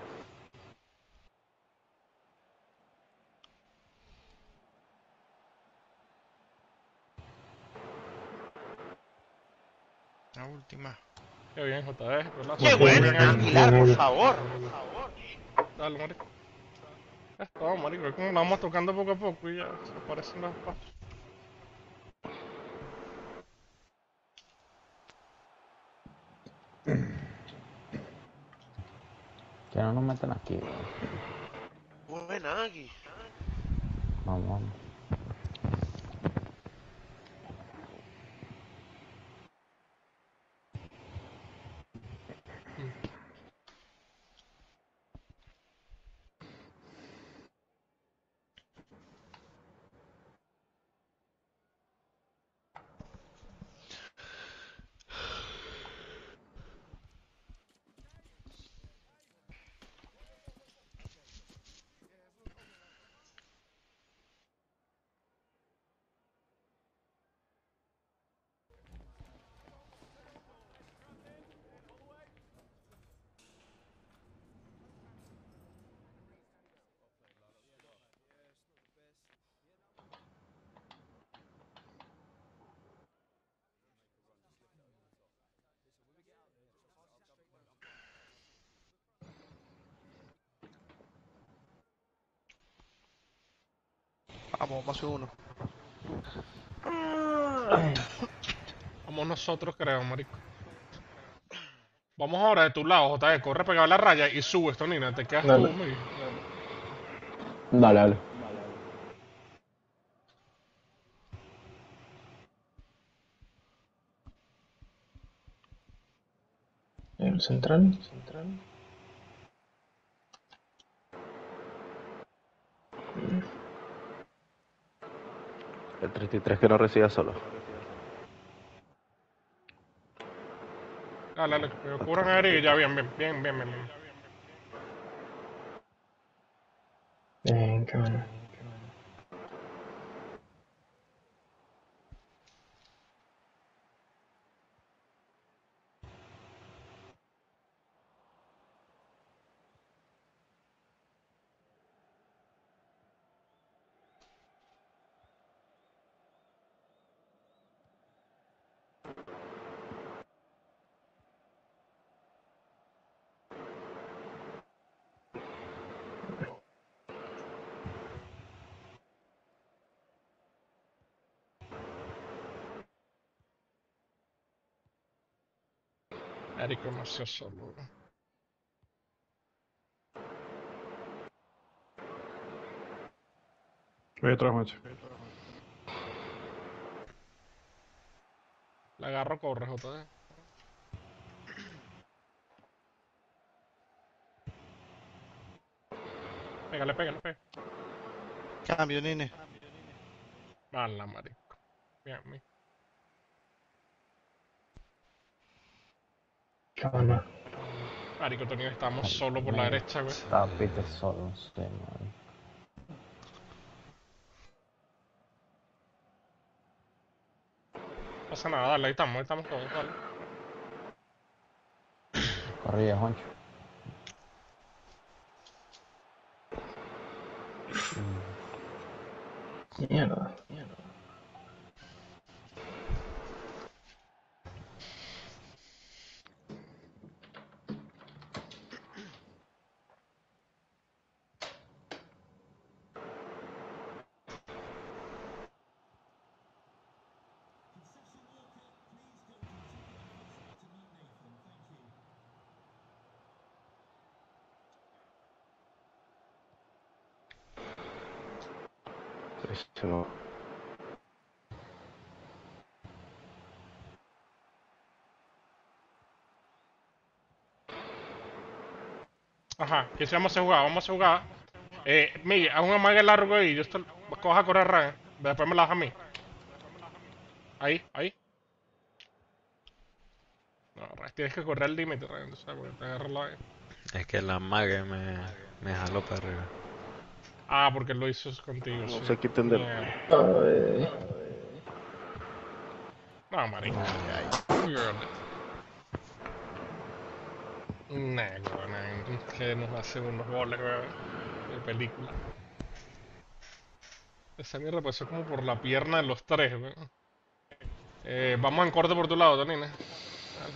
S3: La última.
S4: Qué bien, J D. Golazo.
S1: Qué
S9: Bien,
S1: buena,
S9: bien, bien,
S1: Aguilar,
S9: bien,
S1: por
S9: bien.
S1: favor.
S4: Dale, marico. Es todo, marico. Es como lo vamos tocando poco a poco y ya se aparecen los espacios.
S10: Que no nos meten aquí, weón.
S1: Buena, Agui.
S10: Vamos, vamos.
S8: Vamos, más uno.
S4: Vamos nosotros, creo, marico. Vamos ahora de tu lado, J D. Corre pegado a la raya y sube esto, Nina. Te quedas tú,
S9: Dale.
S4: Miguel.
S9: Dale, dale. El central. Central.
S5: El treinta y tres que no reciba solo.
S4: Dale, dale. Que cubran a Eric y ya, bien, bien, bien, bien, bien. bien.
S9: Bien, qué bueno.
S4: Eric demasiado solo.
S2: Voy atrás, macho.
S4: La agarro, corre, J D. Pégale, pégale, pégale.
S8: Cambio, nene.
S4: Mala, marico. Bien, mi.
S9: Qué bueno.
S4: Marico, Tony, estamos solo por la
S10: Me
S4: derecha, güey.
S10: está Peter solo, sí, madre.
S4: No pasa nada, dale, ahí estamos, ahí estamos todos, dale.
S10: Corrida, Juancho.
S9: Mierda. Mierda.
S5: Eso no.
S4: Ajá, que si vamos a jugar, vamos a jugar. Eh, Miguel, haz un amague largo ahí, yo estoy... Coja a correr Ryan. Después me la das a mí. Ahí, ahí. No, Ryan, tienes que correr el límite, Ryan, ¿sabes? Porque te agarra la...
S3: Es que la mague me, me jaló para arriba.
S4: Ah, porque lo hizo contigo,
S5: No
S4: sí.
S5: se quiten del.
S4: Mierda.
S9: Ay.
S4: No, marico. Mierda. Nah, weón, que nos hace unos goles, weón, de película. Esa mierda pasó como por la pierna de los tres, weón. Eh, vamos en corte por tu lado, Tonina. Dale.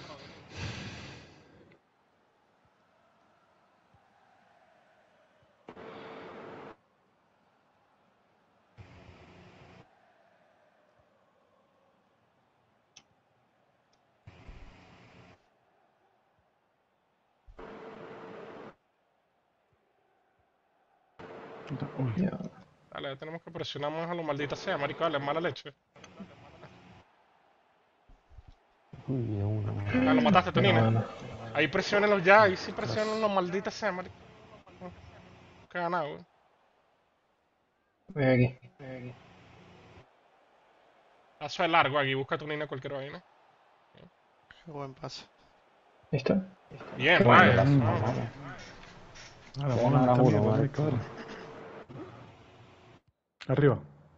S2: Uy.
S9: Mierda.
S4: Dale. Dale, ya tenemos que presionar más a lo maldita sea, marico, dale, mala leche.
S10: Uy, de uno.
S4: Ah, lo mataste,
S9: Qué
S4: Tonina.
S9: bueno.
S4: Ahí presionenlos ya, ahí sí presionenlos, maldita sea, marico. No, que ganado, weón.
S9: Voy aquí.
S4: Paso de largo aquí, busca a Tonina cualquier vaina.
S8: Qué buen pase.
S9: ¿Listo?
S4: Bien,
S9: Qué bueno.
S4: Ryan.
S10: Mm,
S4: Ah,
S10: vale.
S2: Ahora,
S10: Ya
S2: vamos a
S10: no
S2: ganar
S10: era
S2: esta
S10: uno,
S2: mierda,
S10: marico.
S2: marico, dale. Arriba.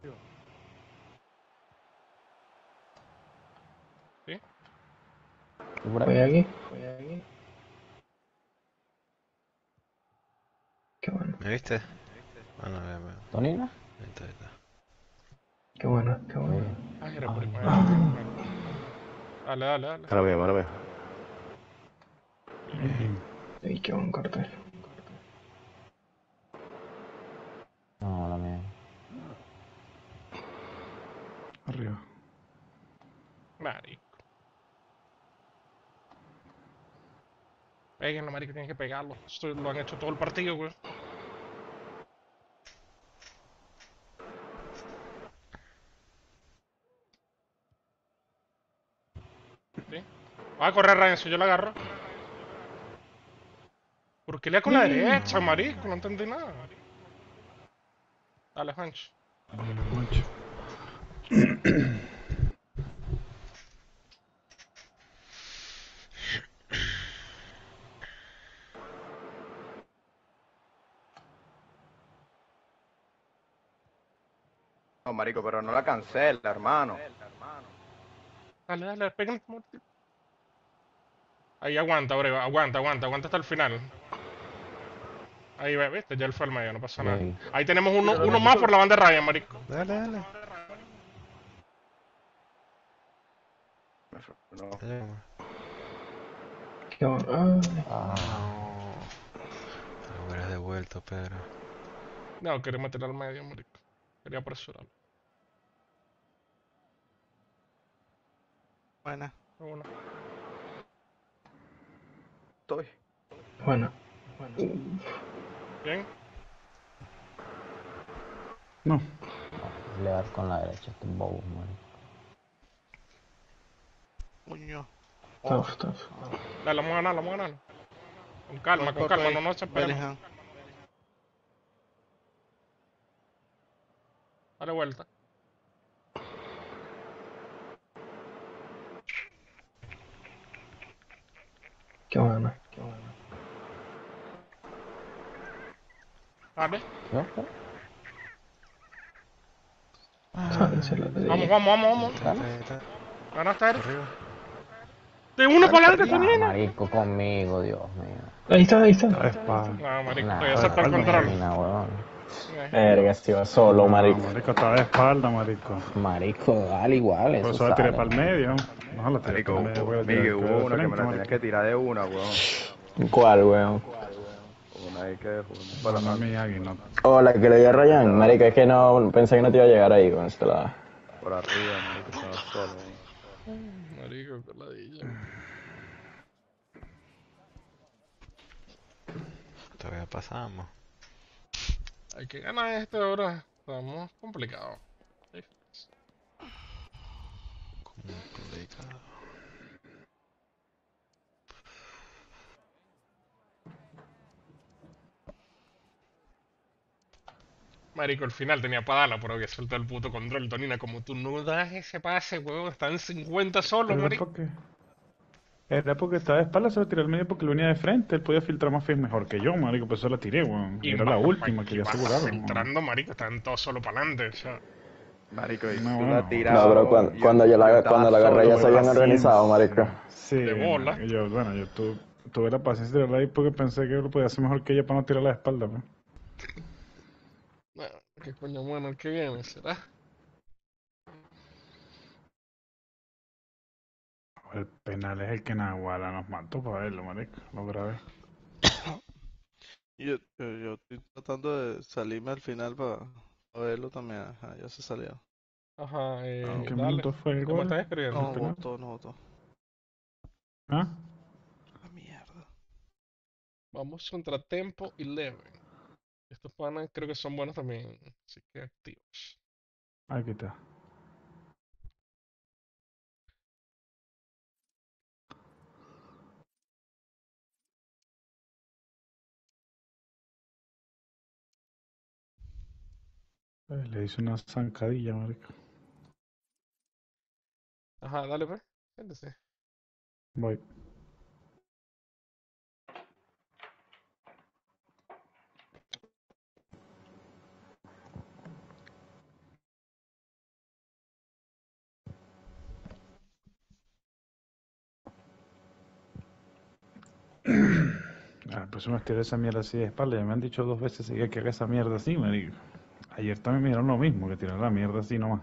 S4: ¿sí?
S10: ¿Y por
S9: Voy
S10: ahí?
S9: aquí. Qué bueno.
S3: ¿Me viste? Ah, no, ya me...
S10: ¿Tonina?
S3: Ahí está, ahí está.
S9: Qué bueno. Qué bueno.
S10: Oye.
S4: Ay, era por
S10: Ay,
S4: era por primero. Dale, dale, dale.
S5: Mala mía, mala mía.
S4: Bien.
S9: Ay, qué buen cartel.
S10: no, la mía.
S2: Arriba.
S4: Marico. Péguenlo, marico, tienen que pegarlo. Esto lo han hecho todo el partido, güey. ¿Sí? Va a correr Ryan, si yo lo agarro. ¿Por qué le da con la derecha, marico? No entendí nada. Dale, Juancho.
S2: Juancho.
S6: No, marico, pero no la cancela, hermano.
S4: Dale, dale, pégale. Ahí aguanta, Brego, aguanta, aguanta, aguanta hasta el final. Ahí ve, viste, ya él fue al medio, no pasa nada.
S10: Bien.
S4: Ahí tenemos uno, uno más por la banda de Ryan, marico.
S3: Dale, dale.
S6: No.
S3: Dale.
S9: Qué bueno. Ah,
S10: Ah,
S3: No. Te lo hubieras devuelto, Pedro.
S4: No, quería meter al medio, marico. Quería apresurarlo.
S8: Buena.
S4: Uno.
S6: Estoy.
S9: bueno.
S4: Bien.
S2: No.
S10: le das con la derecha, estos bobos, marico.
S8: Puño.
S9: Tough, tough.
S4: Dale, vamos a ganar, vamos a ganar. Con calma,
S8: Buen
S4: con
S8: corto
S4: calma,
S8: ahí,
S4: no nos esperemos.
S8: Bellingham.
S4: Dale vuelta.
S9: Qué bueno.
S4: Dale.
S10: ¿Qué va?
S9: Ah, se la di.
S4: Vamos, vamos, vamos, vamos.
S3: Ahí está, ahí está.
S4: Ganaste, Eric.
S3: Arriba.
S4: De uno para adelante,
S10: Ah,
S4: Tonina.
S10: marico, conmigo, Dios mío.
S9: Ahí está, ahí está.
S2: Está de espalda.
S4: No, marico,
S10: Nah,
S4: te voy a saltar el
S2: espalda,
S4: control.
S10: Mira, weón.
S4: Eh,
S9: Verga, estoy solo,
S2: No,
S9: marico.
S2: marico, está de espalda, marico.
S10: Marico, al igual,
S2: Por
S10: eso
S2: eso la tiré
S10: sale.
S2: para el medio. No, la tiré
S6: Marico,
S2: para el medio. voy a tirar
S6: Miguel,
S2: que
S6: hubo
S2: de
S6: una que me
S2: frente,
S6: la tenías
S2: marico.
S6: que tirar de una, weón.
S9: ¿Cuál, weón?
S6: Una ahí que fue
S2: No,
S6: para
S2: no,
S6: la
S2: Miyagi, no.
S9: Hola, que le di a Ryan. Marico, es que no pensé que no te iba a llegar ahí con este lado.
S6: por arriba, marico, estaba solo.
S4: marico, coladilla.
S3: Todavía pasamos.
S4: Hay que ganar este ahora. Estamos complicados.
S3: Complicado.
S4: Marico, al final tenía para darla, pero había soltado el puto control, Tonina. Como tú no das ese pase, weón. Están cincuenta solos,
S2: Pero era
S4: marico.
S2: porque... Era porque estaba de espalda, se lo tiré al medio porque lo venía de frente. Él podía filtrar más fe- mejor que yo, marico. Por eso la tiré, weón.
S4: Y
S2: Era
S4: va-
S2: la
S4: va-
S2: última,
S4: y
S2: quería
S4: va
S2: asegurarlo. weón.
S4: filtrando, marico. Están todos solo para adelante, o sea.
S6: Marico, y
S2: No,
S6: tú
S2: bueno.
S6: la tirabas.
S9: No, pero cuando,
S6: yo-
S9: cuando yo la,
S6: estaba
S9: cuando la agarré
S6: solo,
S9: ya se
S6: weón.
S9: habían organizado, marico.
S2: Sí,
S4: De bola.
S2: marico, yo, bueno, yo tu- tuve la paciencia de tirarla ahí porque pensé que lo podía hacer mejor que ella para no tirar la espalda, pues.
S4: Bueno, qué coño bueno el que viene, ¿será?
S2: El penal es el que Nahuala nos mató para verlo, marico. Lo grabé.
S8: Yo, yo, yo estoy tratando de salirme al final para verlo también. Ajá, ya se salió.
S4: Ajá, eh,
S2: ¿En qué
S4: dale.
S2: minuto fue el
S4: ¿Qué me
S2: gol?
S4: estás escribiendo?
S8: No,
S2: penal?
S8: votó, no votó.
S2: ¿Ah?
S8: La mierda.
S4: Vamos contra Tempo once. Estos panas creo que son buenos también, así que activos.
S2: Aquí está. Eh, Le hice una zancadilla, marico.
S4: Ajá, dale pues. Siéntese.
S2: Voy. Ah, pues me estiré esa mierda así de espalda. Ya me han dicho dos veces seguidas que haga esa mierda así, marico. Ayer también me dijeron lo mismo, que tirar la mierda así nomás.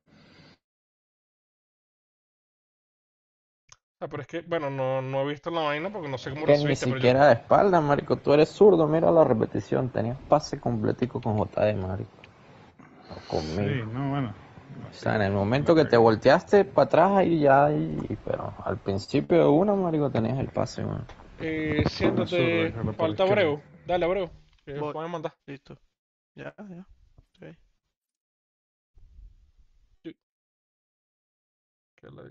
S4: Ah, pero es que, bueno, no, no he visto la vaina porque no sé cómo
S10: Que ni
S4: recibiste, pero yo...
S10: siquiera de espalda, marico. Tú eres zurdo, mira la repetición. Tenías pase completico con J D, marico. No conmigo.
S2: Sí, no, bueno.
S10: O
S2: No,
S10: sea, en
S2: tío,
S10: el
S2: la
S10: momento que te
S2: cagué.
S10: volteaste para atrás ahí ya, ahí, pero al principio de una, marico, tenías el pase, man.
S4: Eh,
S2: Una zurda,
S4: siéntate,
S2: dejarla por la
S4: falta
S2: izquierda.
S4: Abreu. Dale, Abreu. Que
S8: Voy.
S4: pueden mandar.
S8: Listo. Ya, ya. Sí.
S4: Sí, que la-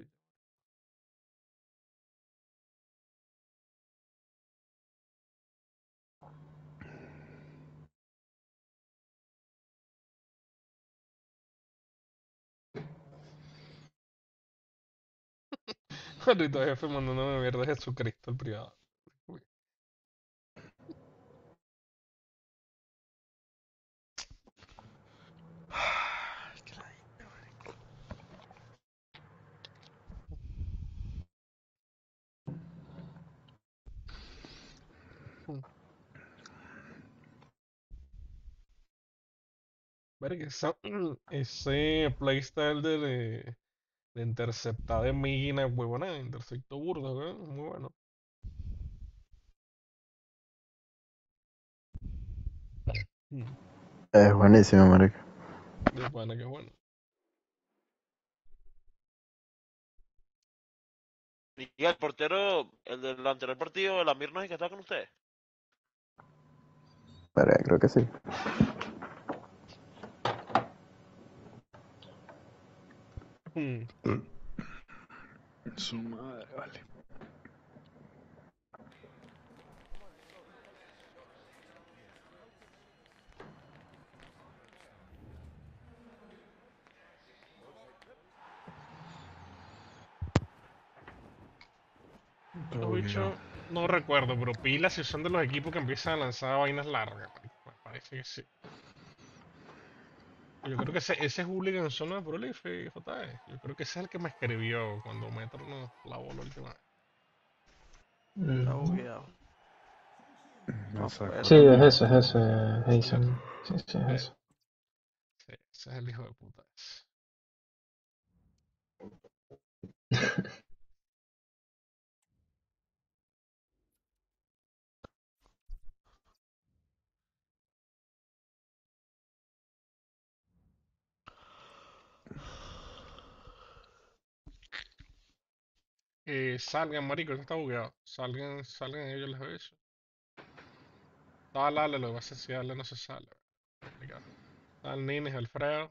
S4: Ahorita jefe mandándome mierda de Jesucristo el privado. Uy.
S8: Ay, qué ladilla.
S4: Mm. Verga, esa- ese playstyle de, de, de interceptar de Mina, huevona, intercepto burdo, weón, muy bueno. Mm.
S9: Es buenísimo, marico.
S4: De pana que bueno.
S1: Y el portero, el del anterior partido, el Amir no es el que está con ustedes.
S9: Pero creo que sí.
S4: Mm.
S2: Su madre, vale.
S4: Los
S2: Todo bien.
S4: bichos, no recuerdo, pero pilas si son de los equipos que empiezan a lanzar vainas largas, marico. Me parece que sí. Yo creo que ese, ese hooligan son de Prolife, J E. Yo creo que ese es el que me escribió cuando Metro nos lavó la última vez.
S8: Está
S10: Ujú.
S8: bugueado. No puede
S2: Exacto.
S10: Sí,
S8: ser.
S10: es ese, es ese, Jason. Sí, sí, es
S4: Sí,
S10: ese.
S4: sí, ese es el hijo de puta ese. Eh, salgan, marico, eso está bugueado. Salgan, salgan ellos les aviso. Dale, dale, lo que pasa es que si dale no se sale. Complicado. Dale, Nines, Alfredo.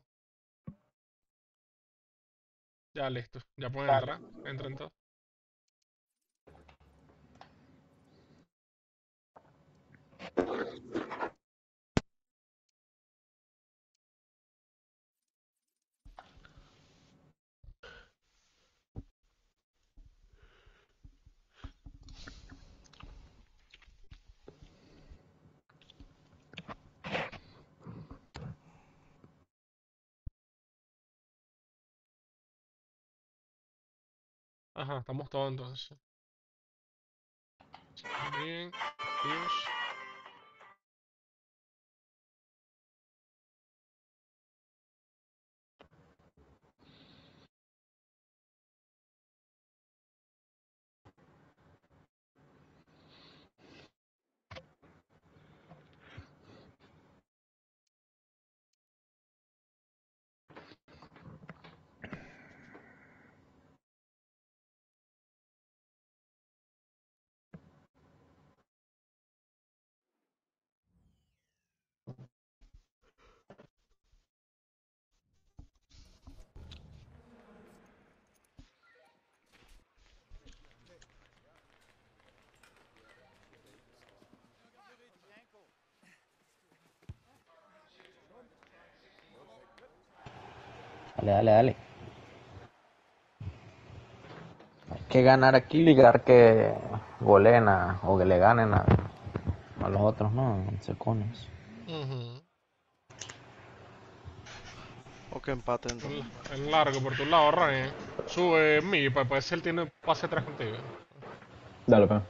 S4: Ya listo, ya pueden entrar. Entren todos. Ajá, estamos todos entonces. Bien, activos.
S10: Dale, dale, dale. Hay que ganar aquí, ligar que goleen a- o que le ganen a, a los otros, ¿no? Secones.
S4: Ujú.
S8: O que empaten dos.
S4: El, el largo por tu lado, Ryan. Sube mi, para ver si él tiene pase atrás contigo.
S9: Dale, pues.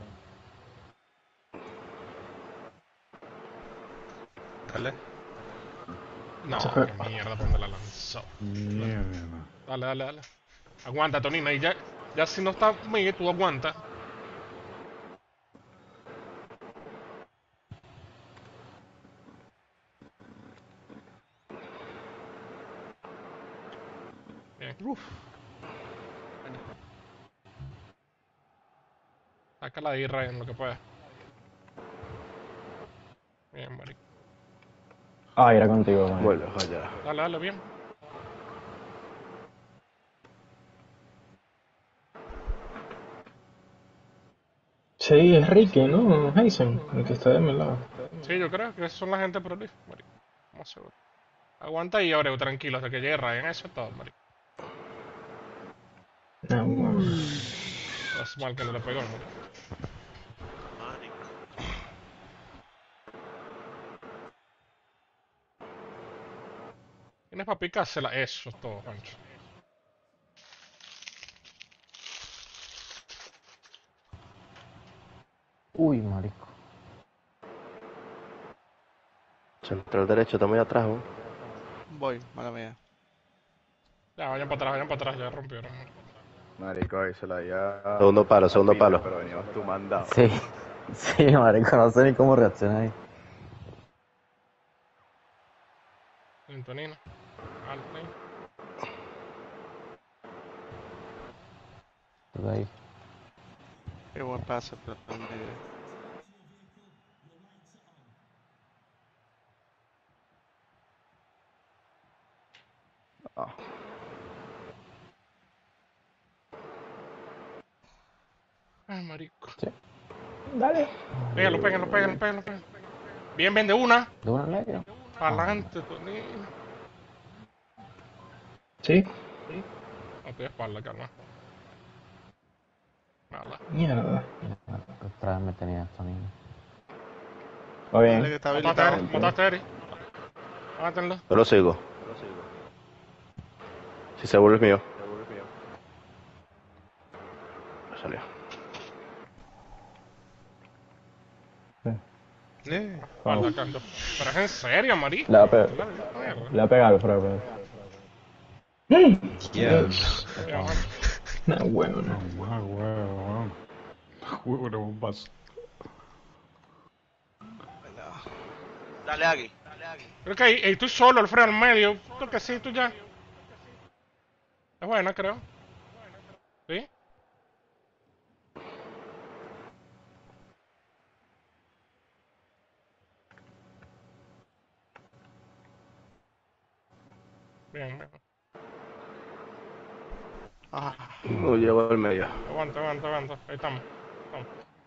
S3: Dale.
S4: No,
S11: Se fue.
S4: qué mierda, ¿por dónde la lanzó?
S2: Mierda.
S4: Dale, dale, dale. Aguanta, Tonina. Y ya, ya si no está Miguel, tú aguanta. Bien. Sácala de ahí, Ryan, lo que pueda. Bien, marico.
S9: Ah, era contigo, man.
S5: Vuelve, allá.
S4: Dale, dale, bien.
S11: Sí, es Ricky, ¿no? Heisen, el que está de mi lado.
S4: Sí, yo creo que son la gente prolija, marico. Vamos seguro. Aguanta ahí, Abreu, tranquilo, hasta que llegue Ryan. Eso es todo, marico.
S11: No, bueno.
S4: Es mal que no le pegó, marico.
S1: Marico.
S4: Tienes para picársela. Eso es todo, Pancho.
S10: Uy, marico.
S5: Central derecho, está muy atrás, ¿no?
S8: Voy, mala mía.
S4: Ya, vayan para atrás, vayan para atrás, ya rompieron, marico.
S6: Marico, ahí se la había
S5: Segundo palo,
S6: a
S5: segundo
S6: Peter,
S5: palo.
S6: pero venías tú mandado.
S10: Sí, sí, marico, no sé ni cómo reaccionar ahí.
S4: Antonina. Alto ahí.
S10: Estuve ahí.
S8: Qué buen pase, pero no me dio.
S6: Ah,
S4: Ay, marico.
S10: Sí.
S11: Dale.
S4: Pégalo, pégalo, pégalo, pégalo, pégalo. Bien, ven de una.
S10: ¿De una media?
S4: Pa'lante, Tonina.
S11: Sí.
S4: A tu espalda, calma. Mala.
S11: Mierda.
S10: Otra vez me tenía estos niños.
S9: Va
S8: Dale, que
S9: bien.
S8: está
S4: Mataste a Eri,
S8: habilitado.
S4: mataste a Eri. Mátenlo.
S5: Yo lo sigo. Si se vuelve es mío. Salió.
S3: Eh,
S4: Espalda, Cando. Pero es en serio, marico.
S9: Le va a pegar.
S4: Tú la ves, mierda.
S9: Le va a pegar, Alfredo. pues.
S11: Mm.
S3: ya.
S11: Dios.
S4: Bien, Juancho.
S11: No, bueno, no.
S2: Mamá, huevo. Huevo, era un paso.
S1: Dale, Agui.
S4: Creo que ahí, ahí tú solo, Alfredo, al medio. Creo que sí, tú ya. Es buena, creo. ¿Sí? Bien, bien.
S8: Ah,
S5: No llegó al medio.
S4: Aguanta, aguanta, aguanta. Ahí estamos. Vamos.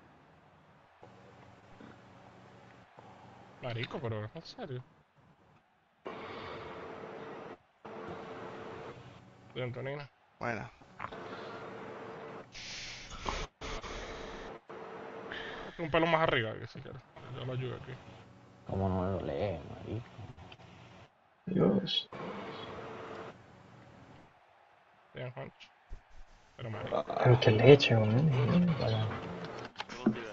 S4: Marico, pero en serio. Bien, Antonina.
S8: bueno.
S4: Un pelo más arriba, que si quieres. Yo lo ayudo aquí.
S10: ¿Cómo no lo lee, marico?
S11: Dios.
S4: Bien, Juancho. Pero marico.
S11: Pero qué leche, weón.
S10: Vaya.
S1: Estoy contigo.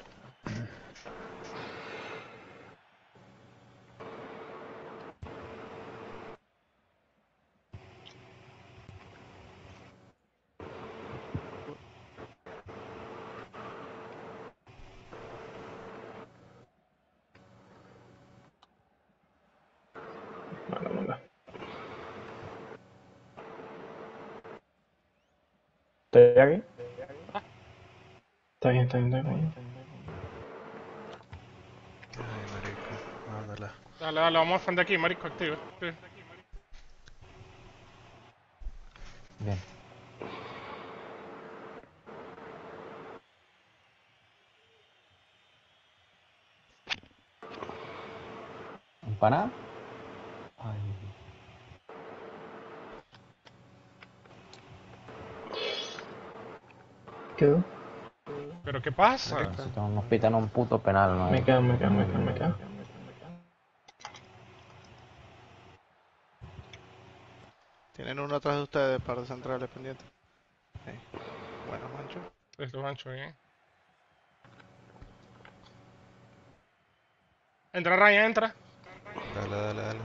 S11: Mala, mala.
S9: ¿Estoy aquí?
S11: Está bien, está bien, está bien.
S3: Ay, marico. Mándala.
S4: Dale, dale, vamos a defender aquí, marico, activa. Sí.
S10: Bien. ¿Empanada? Ay.
S11: Quedó.
S4: ¿Pero qué pasa?
S10: Si te- nos pitan un puto penal, ¿no?
S11: Me quedo, me quedo, me quedo, me quedo.
S8: Tienen uno atrás de ustedes, par de centrales pendientes. Sí. Bueno, Mancho.
S4: Esto Mancho, bien. Entra, Ryan, entra.
S3: Dale, dale, dale.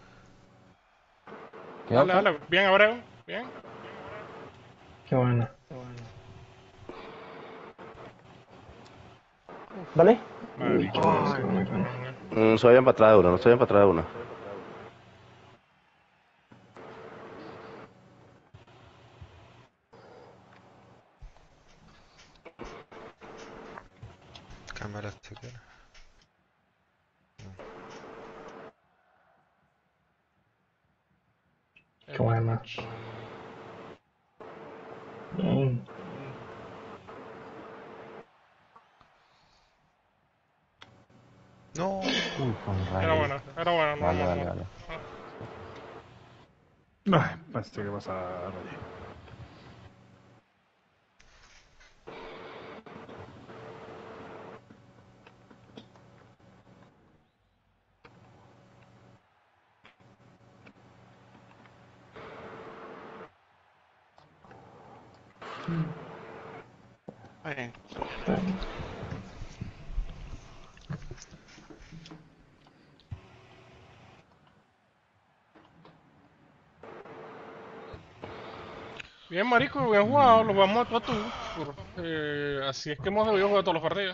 S10: ¿Qué
S4: Dale,
S10: otra?
S4: dale. Bien, Abreu. Bien.
S11: Qué bueno.
S10: Dale.
S4: Marico,
S11: Qué
S4: ese
S11: bueno, qué bueno.
S4: cabrón.
S12: No se vayan para atrás de uno, no se vayan para atrás de uno.
S3: Cámara sticker.
S11: Qué bueno. Bien.
S3: No.
S10: Uy, con
S4: Era
S10: rayos.
S4: bueno, era bueno, no
S10: Vale,
S4: vamos
S10: vale,
S4: a
S10: vale.
S2: Ay, pensé que pasaba.
S8: Bien.
S4: Bien, marico, bien jugado, lo vamos a tú. Por, eh, así es que hemos debido jugar todos los partidos.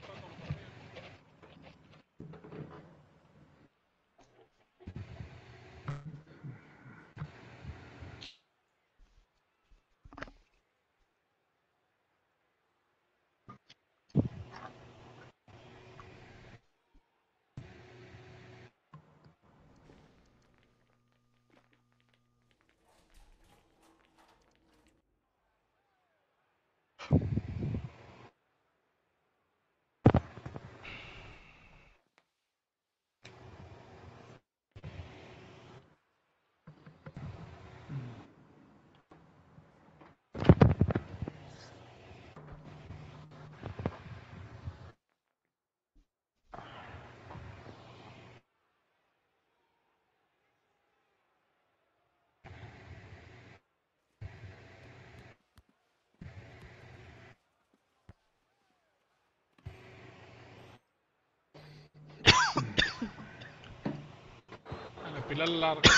S4: A la pila larga.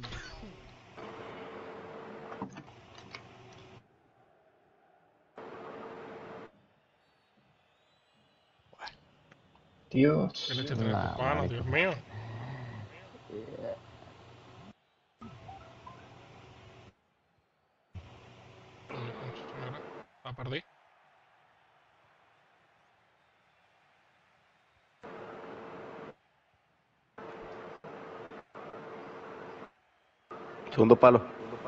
S11: Dios.
S4: ¿Qué leche tiene tu
S10: Nah,
S4: pana,
S10: marico.
S4: Dios mío? Coño, concha, mira, la perdí.
S12: Segundo palo.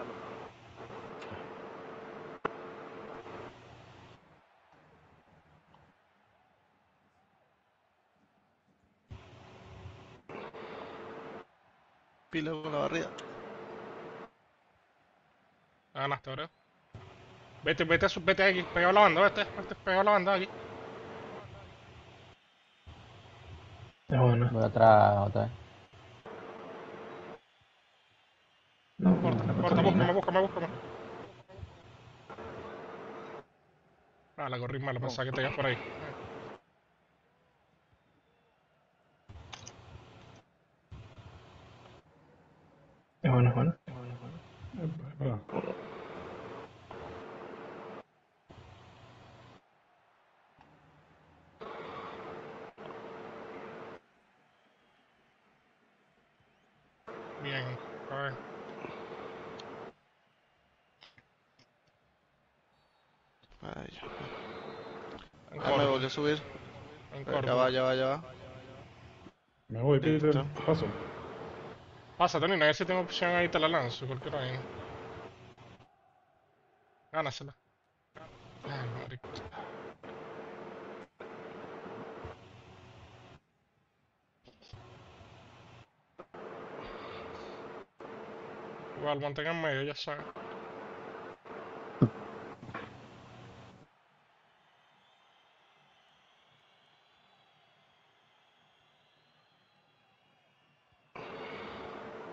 S8: Pila con la barrida.
S4: Ganaste, Abreu. Vete, vete, su- vete aquí, pegado a la banda, vete, vete, pegado a la banda aquí.
S11: Es bueno.
S10: Voy atrás otra vez.
S11: No,
S4: No importa, no
S11: no
S4: importa,
S11: pasa
S4: búscame,
S11: nada.
S4: búscame, búscame. Ah, la corrí mal, pensaba que te ibas por ahí. Eh,
S11: Es bueno, es bueno.
S2: Espera.
S4: Bien, a ver.
S8: Ay, ya.
S4: En
S8: Ah, me
S4: corto,
S8: volvió a subir.
S4: en
S8: Eh,
S4: corto.
S8: Ya va, ya va, ya va.
S2: Me voy, Peter.
S8: Listo.
S2: Paso.
S4: Pasa, Tonino, a ver si tengo opción ahí, te la lanzo, cualquiera ahí. Gánasela. Ay, marico. Igual, mantengan medio, ya sabes.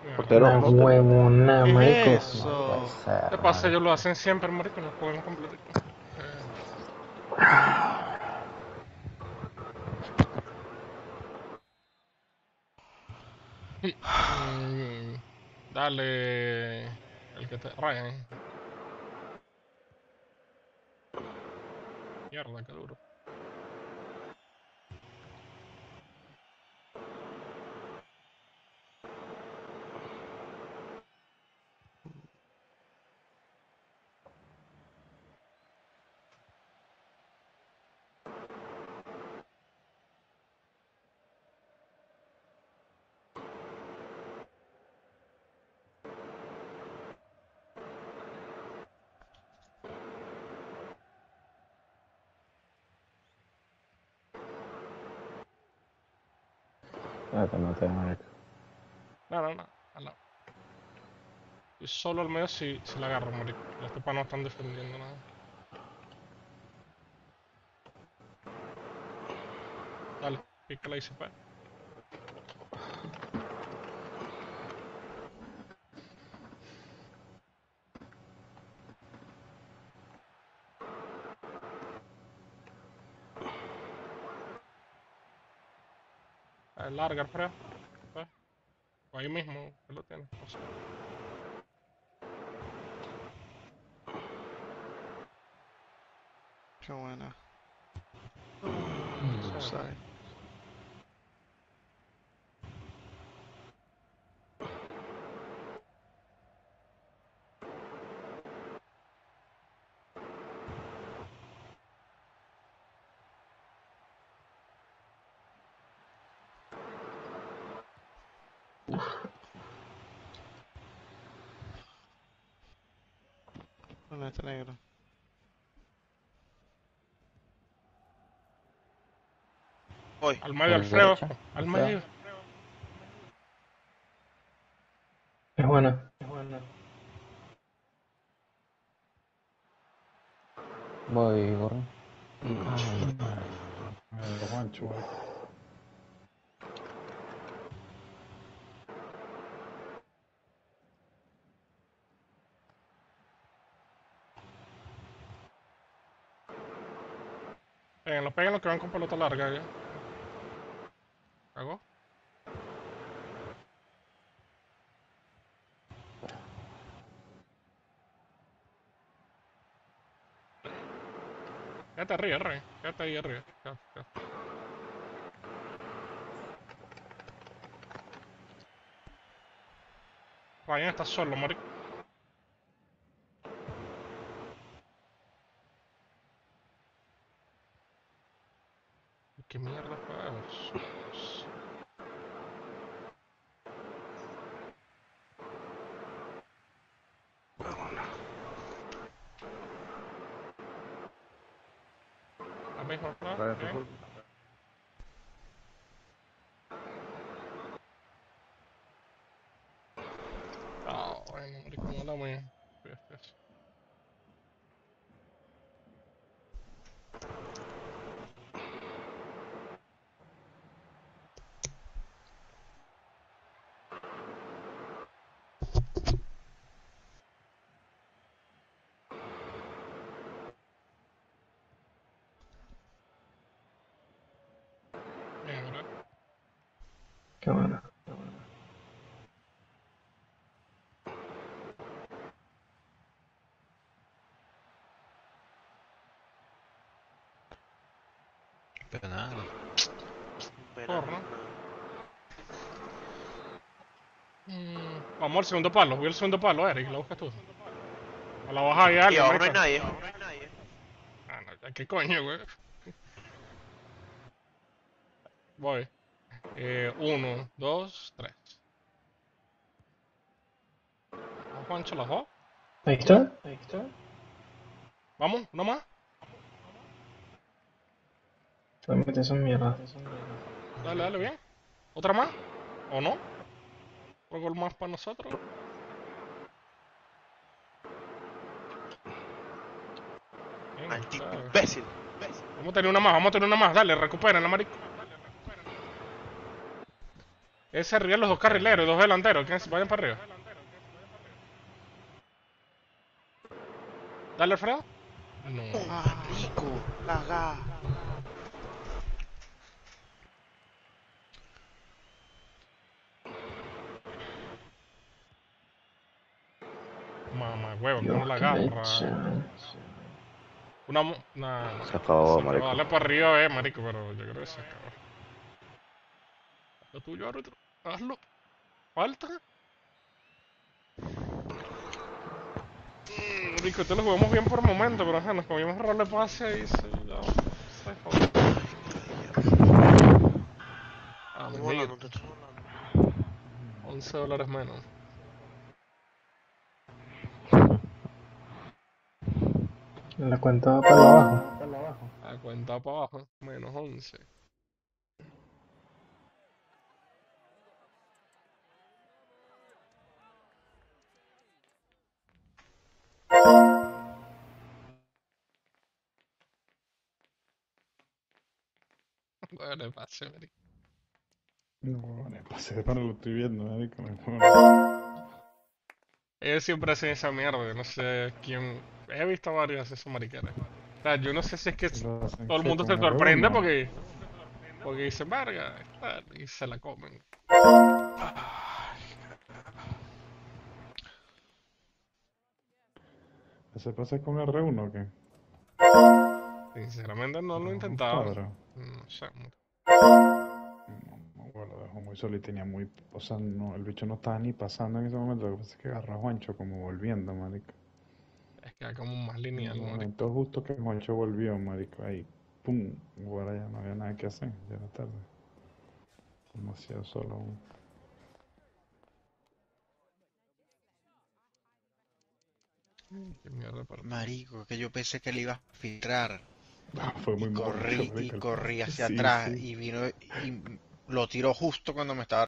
S12: Portero.
S11: Una huevona,
S8: ¿Qué
S11: marico.
S8: es eso?
S4: ¿Qué pasa? Ellos lo hacen siempre, marico, nos podemos completar. Mm, Dale. El que te. Ryan. Mierda, qué duro.
S9: Ya te maté, marico.
S4: No, no, no. Al lado. Y solo al medio si, si la agarro, marico. Los tipas no están defendiendo nada. Dale, pícala y se puede. Eh, Larga, creo. ¿Ves? O ahí mismo, que lo tienes. No sé.
S8: Qué buena.
S4: Sí.
S8: Offside. Con este negro.
S1: Voy.
S4: Al medio,
S10: Por
S4: Alfredo.
S10: derecha.
S4: Al
S10: Alfredo.
S4: medio.
S11: Es buena.
S10: Voy, gorro.
S8: Mm.
S10: Ay,
S2: Eh, Juancho, marico.
S4: Péguenlo, péguenlo que van con pelota larga ya. ¿Cagó? Quédate arriba, Rey. Quédate ahí arriba. Quédate, quédate. Ryan está solo, marico. ¿Qué mierda juegos? La misma, ¿no?
S6: Ryan, ¿estás
S4: Bien.
S6: full?
S4: Ah, bueno, marico, no la voy. Fíjate eso. Bien, bro.
S11: Qué buena.
S3: Penal.
S4: Corro. Mm, vamos al segundo palo. Voy al segundo palo, Eric. Lo buscas tú. A la baja hay
S1: Y
S4: alguien,
S1: abajo no hay
S4: marico.
S1: nadie. Abajo no hay nadie.
S4: Ah, no, ¿qué coño, güey? Voy. Eh, uno, dos, tres. Vamos, Juancho, las dos.
S11: Ahí está. Ahí está.
S4: Vamos, una más.
S11: Se va a meter esa mierda.
S4: Dale, dale, bien. ¿Otra más? ¿O no? ¿Otro gol más para nosotros? Bien,
S1: Maldito
S4: está.
S1: imbécil.
S4: Vamos a tener una más, vamos a tener una más. Dale, recupérenla, marico. Ese arriba los dos carrileros y dos delanteros. Que vayan para arriba. Dale, Alfredo. No.
S3: Marico, caga.
S4: Mamá, huevo, que no
S11: Dios,
S4: la
S11: qué
S4: agarra.
S11: leche.
S4: Una... mo- Nah,
S12: Se acabó,
S4: se acabó.
S12: marico.
S4: Dale para arriba, eh, marico, pero yo creo que se acabó. Lo tuyo, árbitro. Hazlo. Falta. Mm, Marico, te lo jugamos bien por momento, pero ajá, nos comimos error de pase y se... ya, se jodió. Ah,
S1: Estamos
S4: mira,
S1: hablando, te estamos hablando.
S4: once dólares menos.
S11: La cuenta va para abajo.
S4: A cuenta para abajo, menos once. Bueno, pase, marico.
S2: No, bueno, pasé para lo estoy viendo, marico. Me muero.
S4: Ellos siempre hacen esa mierda, yo no sé quién... He visto varias de esas mariqueras. O sea, yo no sé si es que
S2: Lo hacen
S4: todo el
S2: que
S4: mundo se
S2: con
S4: sorprende
S2: R uno.
S4: porque... Porque dicen, verga, tal, y se la comen.
S2: ¿Ese pasa con R uno o qué?
S4: Sinceramente no lo he
S2: No,
S4: intentado.
S2: cuadra.
S4: No sé.
S2: No, no, bueno, lo dejó muy solo y tenía muy... O sea, no, el bicho no estaba ni pasando en ese momento. Lo que pasa es que agarró a Juancho como volviendo, marico.
S4: Es que hay como más
S2: En
S4: lineal,
S2: el
S4: marico.
S2: momento justo que Juancho volvió, marico, ahí, pum, ahora ya no había nada que hacer, ya era tarde. Demasiado solo aún.
S4: Qué mierda de partido.
S3: Marico, que yo pensé que le iba a filtrar.
S2: Ah, fue
S3: Y
S2: muy moncho,
S3: corrí, y
S2: marico. el
S3: corrí
S2: pase.
S3: hacia
S2: Sí,
S3: atrás
S2: sí.
S3: y vino y lo tiró justo cuando me estaba